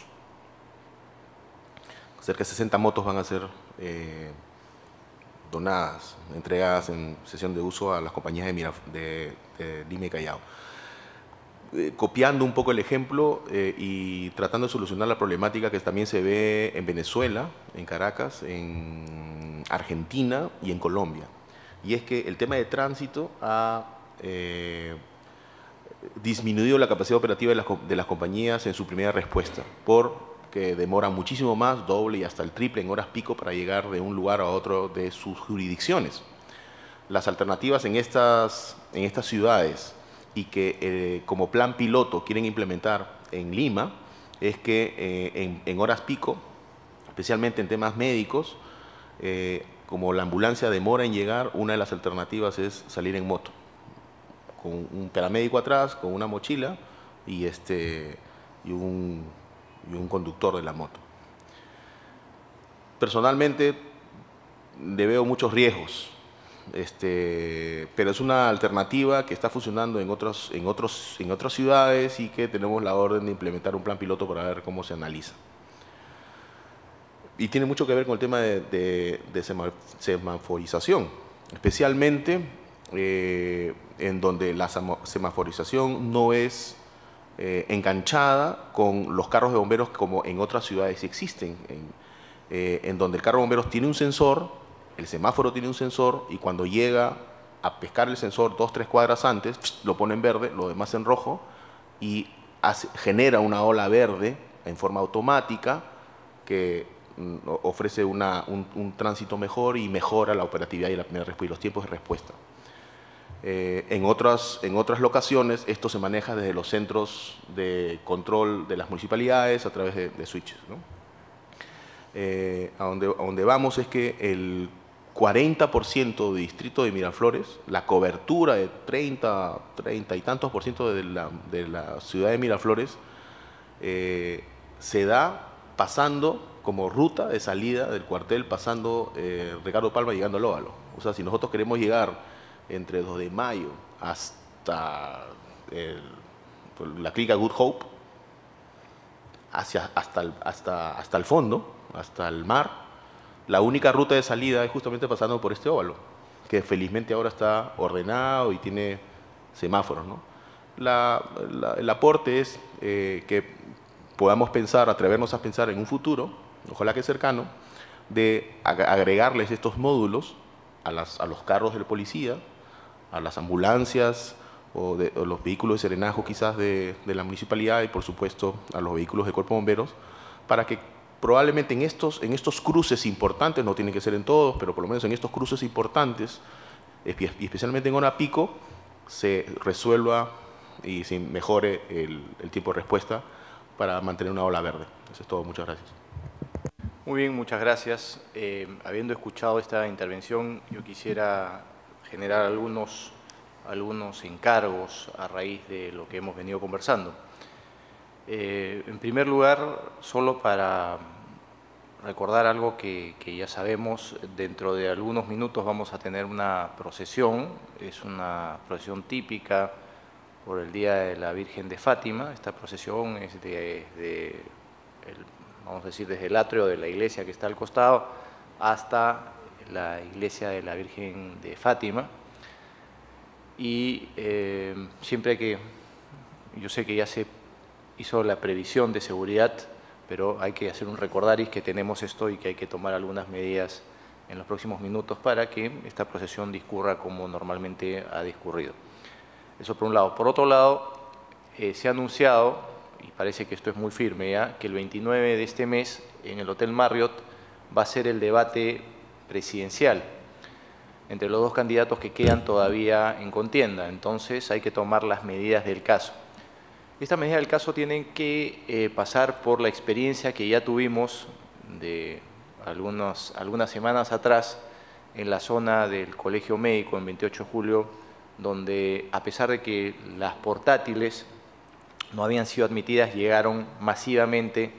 E: Cerca de sesenta motos van a ser eh, donadas, entregadas en sesión de uso a las compañías de, Miraf de, de Lima y Callao. Eh, copiando un poco el ejemplo eh, y tratando de solucionar la problemática que también se ve en Venezuela, en Caracas, en Argentina y en Colombia. Y es que el tema de tránsito ha eh, disminuido la capacidad operativa de las, de las compañías en su primera respuesta, porque demoran muchísimo más, doble y hasta el triple en horas pico para llegar de un lugar a otro de sus jurisdicciones. Las alternativas en estas, en estas ciudades y que eh, como plan piloto quieren implementar en Lima, es que eh, en, en horas pico, especialmente en temas médicos, eh, como la ambulancia demora en llegar, una de las alternativas es salir en moto, con un paramédico atrás, con una mochila y, este, y, un, y un conductor de la moto. Personalmente le veo muchos riesgos. Este, pero es una alternativa que está funcionando en, otros, en, otros, en otras ciudades y que tenemos la orden de implementar un plan piloto para ver cómo se analiza. Y tiene mucho que ver con el tema de, de, de semaforización, especialmente eh, en donde la semaforización no es eh, enganchada con los carros de bomberos como en otras ciudades existen, en, eh, en donde el carro de bomberos tiene un sensor, el semáforo tiene un sensor y cuando llega a pescar el sensor dos, tres cuadras antes, lo pone en verde, lo demás en rojo y hace, genera una ola verde en forma automática que mm, ofrece una, un, un tránsito mejor y mejora la operatividad y, la, y los tiempos de respuesta. Eh, en, otras, en otras locaciones esto se maneja desde los centros de control de las municipalidades a través de, de switches, ¿no? Eh, a, donde, a donde vamos es que el cuarenta por ciento de distrito de Miraflores, la cobertura de treinta, treinta y tantos por ciento de la, de la ciudad de Miraflores eh, se da pasando como ruta de salida del cuartel, pasando eh, Ricardo Palma llegando al Óvalo. O sea, si nosotros queremos llegar entre dos de mayo hasta el, la clínica Good Hope, hacia, hasta, el, hasta, hasta el fondo, hasta el mar, la única ruta de salida es justamente pasando por este óvalo, que felizmente ahora está ordenado y tiene semáforos, ¿no? La, la, el aporte es eh, que podamos pensar, atrevernos a pensar en un futuro, ojalá que cercano, de agregarles estos módulos a, las, a los carros de la policía, a las ambulancias o, de, o los vehículos de serenajo quizás de, de la municipalidad y por supuesto a los vehículos de cuerpo de bomberos, para que probablemente en estos, en estos cruces importantes, no tienen que ser en todos, pero por lo menos en estos cruces importantes, y especialmente en hora pico, se resuelva y se mejore el, el tiempo de respuesta para mantener una ola verde. Eso es todo. Muchas gracias.
B: Muy bien, muchas gracias. Eh, habiendo escuchado esta intervención, yo quisiera generar algunos, algunos encargos a raíz de lo que hemos venido conversando. Eh, en primer lugar, solo para recordar algo que, que ya sabemos, dentro de algunos minutos vamos a tener una procesión, es una procesión típica por el Día de la Virgen de Fátima. Esta procesión es de, de el, vamos a decir, desde el atrio de la iglesia que está al costado hasta la iglesia de la Virgen de Fátima. Y eh, siempre que, yo sé que ya se hizo la previsión de seguridad, pero hay que hacer un recordaris que tenemos esto y que hay que tomar algunas medidas en los próximos minutos para que esta procesión discurra como normalmente ha discurrido. Eso por un lado. Por otro lado, eh, se ha anunciado, y parece que esto es muy firme ya, que el veintinueve de este mes en el Hotel Marriott va a ser el debate presidencial entre los dos candidatos que quedan todavía en contienda. Entonces hay que tomar las medidas del caso. Estas medidas del caso tienen que eh, pasar por la experiencia que ya tuvimos de algunos, algunas semanas atrás en la zona del Colegio Médico en veintiocho de julio, donde a pesar de que las portátiles no habían sido admitidas, llegaron masivamente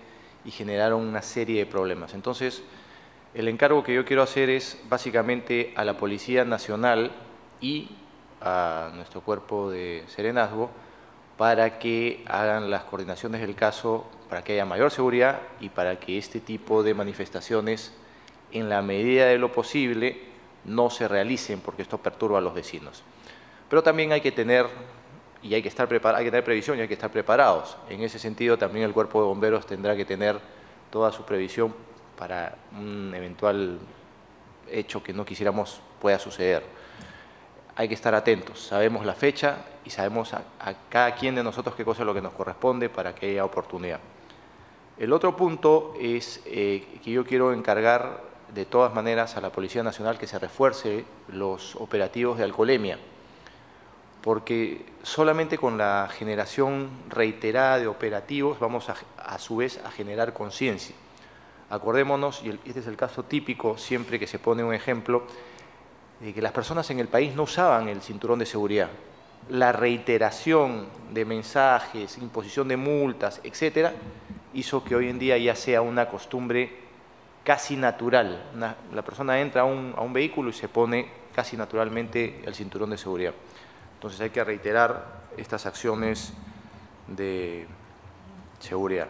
B: y generaron una serie de problemas. Entonces, el encargo que yo quiero hacer es básicamente a la Policía Nacional y a nuestro cuerpo de serenazgo para que hagan las coordinaciones del caso, para que haya mayor seguridad y para que este tipo de manifestaciones, en la medida de lo posible, no se realicen, porque esto perturba a los vecinos. Pero también hay que tener, y hay que estar preparados, hay que tener previsión y hay que estar preparados. En ese sentido, también el Cuerpo de Bomberos tendrá que tener toda su previsión para un eventual hecho que no quisiéramos pueda suceder. Hay que estar atentos, sabemos la fecha y sabemos a, a cada quien de nosotros qué cosa es lo que nos corresponde para que haya oportunidad. El otro punto es eh, que yo quiero encargar de todas maneras a la Policía Nacional que se refuerce los operativos de alcoholemia, porque solamente con la generación reiterada de operativos vamos a, a su vez a generar conciencia. Acordémonos, y este es el caso típico siempre que se pone un ejemplo, de que las personas en el país no usaban el cinturón de seguridad. La reiteración de mensajes, imposición de multas, etcétera, hizo que hoy en día ya sea una costumbre casi natural. Una, la persona entra a un, a un vehículo y se pone casi naturalmente el cinturón de seguridad. Entonces hay que reiterar estas acciones de seguridad.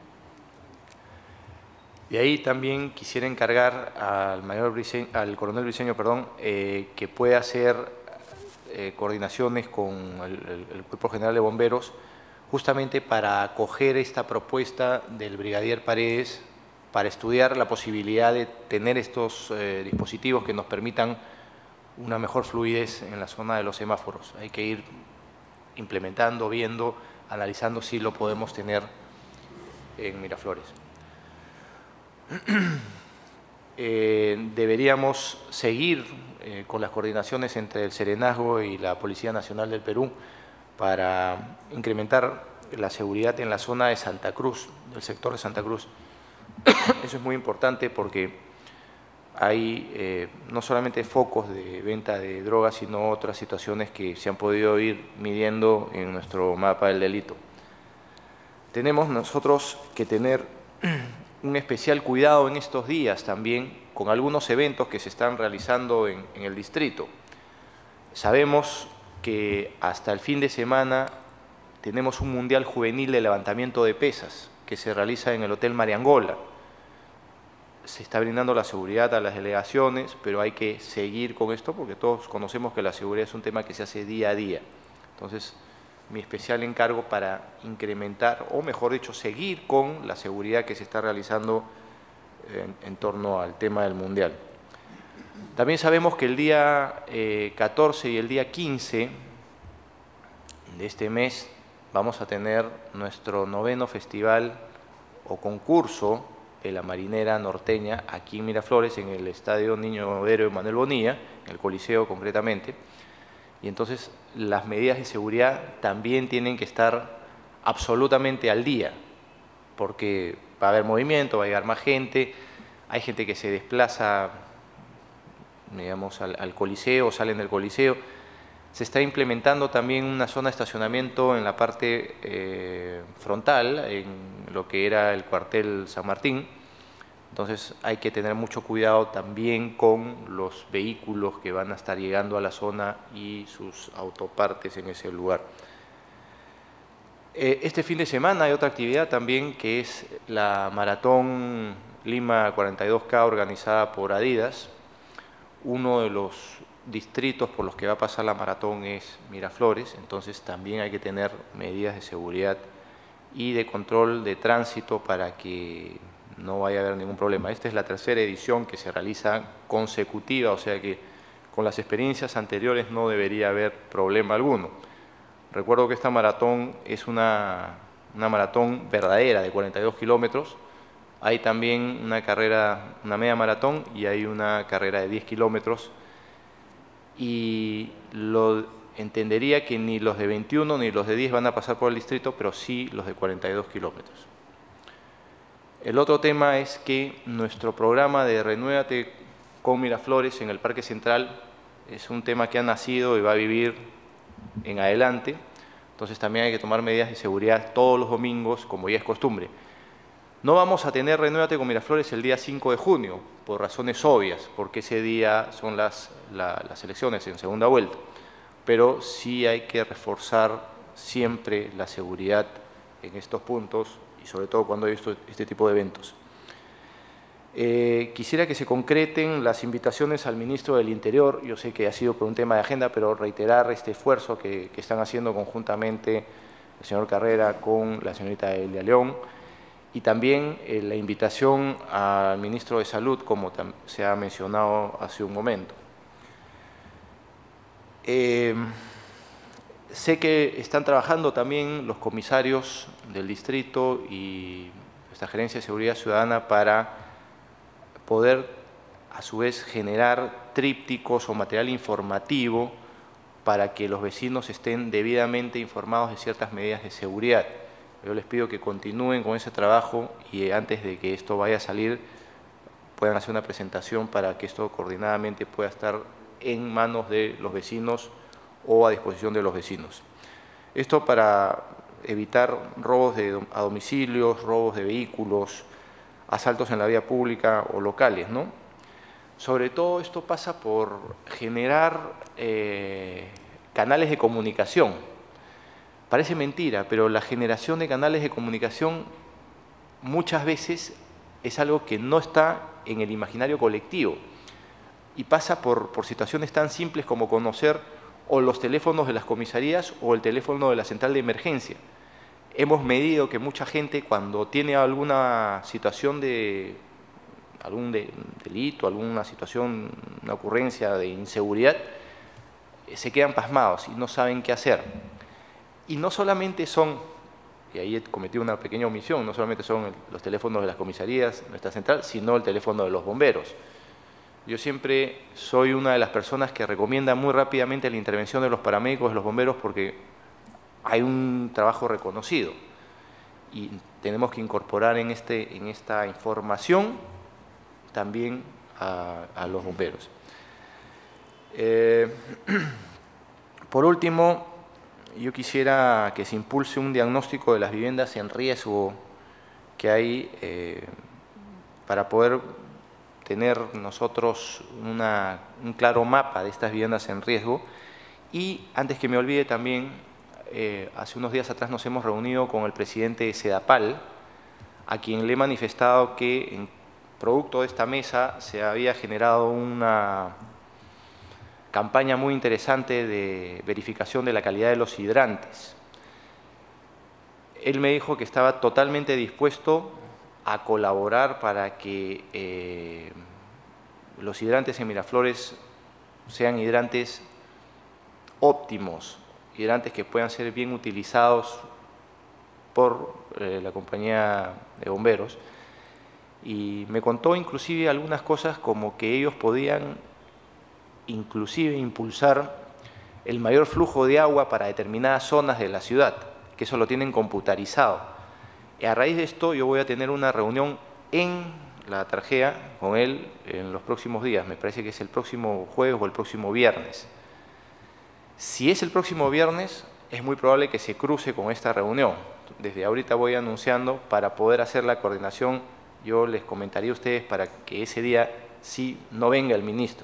B: Y ahí también quisiera encargar al mayor Briceño, al coronel Briceño, perdón, eh, que pueda hacer eh, coordinaciones con el, el, el Cuerpo General de Bomberos, justamente para acoger esta propuesta del brigadier Paredes, para estudiar la posibilidad de tener estos eh, dispositivos que nos permitan una mejor fluidez en la zona de los semáforos. Hay que ir implementando, viendo, analizando si lo podemos tener en Miraflores. Eh, deberíamos seguir eh, con las coordinaciones entre el Serenazgo y la Policía Nacional del Perú para incrementar la seguridad en la zona de Santa Cruz, del sector de Santa Cruz. Eso es muy importante porque hay eh, no solamente focos de venta de drogas, sino otras situaciones que se han podido ir midiendo en nuestro mapa del delito. Tenemos nosotros que tener un especial cuidado en estos días también con algunos eventos que se están realizando en, en el distrito. Sabemos que hasta el fin de semana tenemos un Mundial Juvenil de Levantamiento de Pesas que se realiza en el Hotel Mariangola. Se está brindando la seguridad a las delegaciones, pero hay que seguir con esto porque todos conocemos que la seguridad es un tema que se hace día a día. Entonces, mi especial encargo para incrementar, o mejor dicho, seguir con la seguridad que se está realizando en, en torno al tema del Mundial. También sabemos que el día eh, catorce y el día quince de este mes vamos a tener nuestro noveno festival o concurso de la Marinera Norteña aquí en Miraflores, en el Estadio Niño Héroe Manuel Bonilla, en el Coliseo concretamente. Y entonces las medidas de seguridad también tienen que estar absolutamente al día, porque va a haber movimiento, va a llegar más gente, hay gente que se desplaza, digamos, al, al Coliseo, salen del Coliseo. Se está implementando también una zona de estacionamiento en la parte eh, frontal, en lo que era el cuartel San Martín. Entonces hay que tener mucho cuidado también con los vehículos que van a estar llegando a la zona y sus autopartes en ese lugar. Este fin de semana hay otra actividad también que es la Maratón Lima cuarenta y dos K organizada por Adidas. Uno de los distritos por los que va a pasar la maratón es Miraflores, entonces también hay que tener medidas de seguridad y de control de tránsito para que no vaya a haber ningún problema. Esta es la tercera edición que se realiza consecutiva, o sea que con las experiencias anteriores no debería haber problema alguno. Recuerdo que esta maratón es una, una maratón verdadera de cuarenta y dos kilómetros. Hay también una carrera, una media maratón y hay una carrera de diez kilómetros. Y lo entendería que ni los de veintiuno ni los de diez van a pasar por el distrito, pero sí los de cuarenta y dos kilómetros. El otro tema es que nuestro programa de Renuévate con Miraflores en el Parque Central es un tema que ha nacido y va a vivir en adelante, entonces también hay que tomar medidas de seguridad todos los domingos, como ya es costumbre. No vamos a tener Renuévate con Miraflores el día cinco de junio, por razones obvias, porque ese día son las, la, las elecciones en segunda vuelta, pero sí hay que reforzar siempre la seguridad en estos puntos y sobre todo cuando hay esto, este tipo de eventos. Eh, quisiera que se concreten las invitaciones al ministro del Interior. Yo sé que ha sido por un tema de agenda, pero reiterar este esfuerzo que, que están haciendo conjuntamente el señor Carrera con la señorita Elia León, y también eh, la invitación al ministro de Salud, como se ha mencionado hace un momento. Eh, sé que están trabajando también los comisarios del distrito y esta Gerencia de Seguridad Ciudadana para poder, a su vez, generar trípticos o material informativo para que los vecinos estén debidamente informados de ciertas medidas de seguridad. Yo les pido que continúen con ese trabajo y antes de que esto vaya a salir puedan hacer una presentación para que esto coordinadamente pueda estar en manos de los vecinos o a disposición de los vecinos. Esto para evitar robos de, a domicilios, robos de vehículos, asaltos en la vía pública o locales, ¿no? Sobre todo esto pasa por generar eh, canales de comunicación. Parece mentira, pero la generación de canales de comunicación muchas veces es algo que no está en el imaginario colectivo y pasa por, por situaciones tan simples como conocer o los teléfonos de las comisarías o el teléfono de la central de emergencia. Hemos medido que mucha gente cuando tiene alguna situación de algún de, delito, alguna situación, una ocurrencia de inseguridad, se quedan pasmados y no saben qué hacer. Y no solamente son, y ahí he cometido una pequeña omisión, no solamente son el, los teléfonos de las comisarías, nuestra central, sino el teléfono de los bomberos. Yo siempre soy una de las personas que recomienda muy rápidamente la intervención de los paramédicos, de los bomberos, porque hay un trabajo reconocido y tenemos que incorporar en, este, en esta información también a, a los bomberos. Eh, por último, yo quisiera que se impulse un diagnóstico de las viviendas en riesgo que hay eh, para poder tener nosotros una, un claro mapa de estas viviendas en riesgo. Y antes que me olvide también, eh, hace unos días atrás nos hemos reunido con el presidente de Sedapal, a quien le he manifestado que en producto de esta mesa se había generado una campaña muy interesante de verificación de la calidad de los hidrantes. Él me dijo que estaba totalmente dispuesto a colaborar para que eh, los hidrantes en Miraflores sean hidrantes óptimos, hidrantes que puedan ser bien utilizados por eh, la compañía de bomberos. Y me contó inclusive algunas cosas como que ellos podían inclusive impulsar el mayor flujo de agua para determinadas zonas de la ciudad, que eso lo tienen computarizado. Y a raíz de esto yo voy a tener una reunión en la Tarjea con él en los próximos días, me parece que es el próximo jueves o el próximo viernes. Si es el próximo viernes, es muy probable que se cruce con esta reunión. Desde ahorita voy anunciando para poder hacer la coordinación. Yo les comentaría a ustedes para que ese día sí no venga el ministro.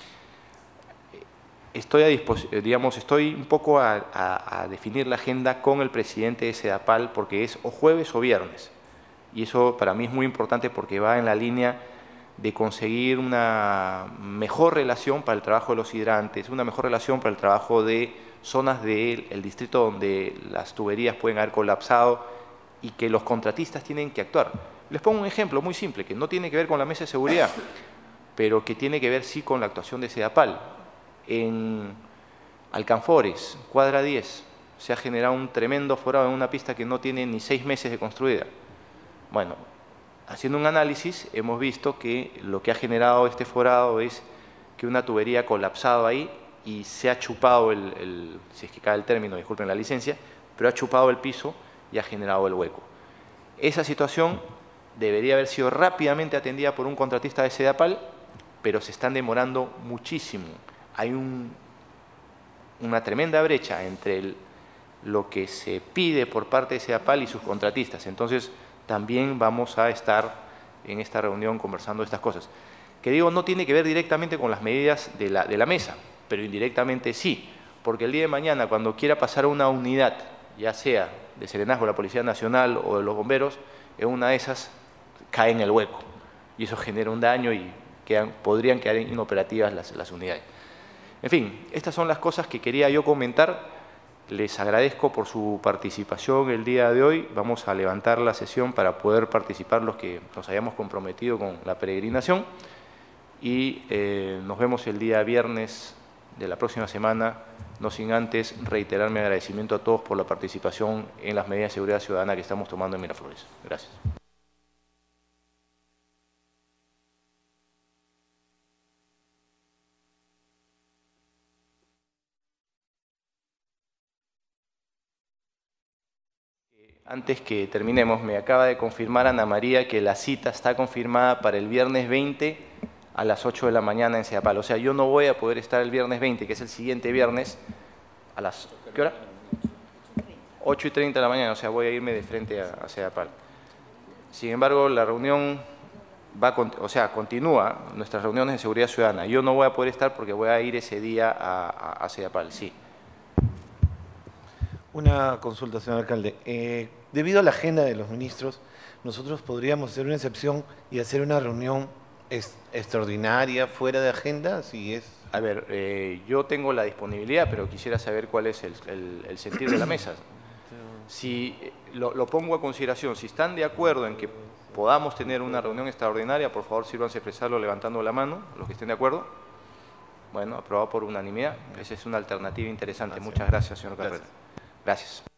B: Estoy, a disposición, digamos, estoy un poco a, a, a definir la agenda con el presidente de Sedapal porque es o jueves o viernes. Y eso para mí es muy importante porque va en la línea de conseguir una mejor relación para el trabajo de los hidrantes, una mejor relación para el trabajo de zonas del distrito donde las tuberías pueden haber colapsado y que los contratistas tienen que actuar. Les pongo un ejemplo muy simple, que no tiene que ver con la mesa de seguridad, pero que tiene que ver sí con la actuación de Sedapal. En Alcanfores, cuadra diez, se ha generado un tremendo forado en una pista que no tiene ni seis meses de construida. Bueno, haciendo un análisis hemos visto que lo que ha generado este forado es que una tubería ha colapsado ahí y se ha chupado, el, el, si es que cae el término, disculpen la licencia, pero ha chupado el piso y ha generado el hueco. Esa situación debería haber sido rápidamente atendida por un contratista de Sedapal, pero se están demorando muchísimo. Hay un, una tremenda brecha entre el, lo que se pide por parte de Sedapal y sus contratistas. Entonces, también vamos a estar en esta reunión conversando estas cosas. Que digo, no tiene que ver directamente con las medidas de la, de la mesa, pero indirectamente sí, porque el día de mañana, cuando quiera pasar una unidad, ya sea de Serenazgo, de la Policía Nacional o de los bomberos, en una de esas cae en el hueco y eso genera un daño y quedan, podrían quedar inoperativas las, las unidades. En fin, estas son las cosas que quería yo comentar. Les agradezco por su participación el día de hoy. Vamos a levantar la sesión para poder participar los que nos hayamos comprometido con la peregrinación y eh, nos vemos el día viernes de la próxima semana, no sin antes reiterar mi agradecimiento a todos por la participación en las medidas de seguridad ciudadana que estamos tomando en Miraflores. Gracias. Antes que terminemos, me acaba de confirmar Ana María que la cita está confirmada para el viernes veinte a las ocho de la mañana en Sedapal. O sea, yo no voy a poder estar el viernes veinte, que es el siguiente viernes, a las... ¿qué hora? ocho y treinta de la mañana, o sea, voy a irme de frente a, a Sedapal. Sin embargo, la reunión va, a, o sea, continúa, nuestras reuniones de seguridad ciudadana. Yo no voy a poder estar porque voy a ir ese día a, a, a Sedapal, sí.
G: Una consulta, señor alcalde. Eh, debido a la agenda de los ministros, nosotros podríamos hacer una excepción y hacer una reunión es, extraordinaria fuera de agenda, si es...
B: A ver, eh, yo tengo la disponibilidad, pero quisiera saber cuál es el, el, el sentir de la mesa. Si lo, lo pongo a consideración, si están de acuerdo en que podamos tener una reunión extraordinaria, por favor, sírvanse a expresarlo levantando la mano, los que estén de acuerdo. Bueno, aprobado por unanimidad. Esa es una alternativa interesante. Muchas gracias, señor Carrera. Gracias.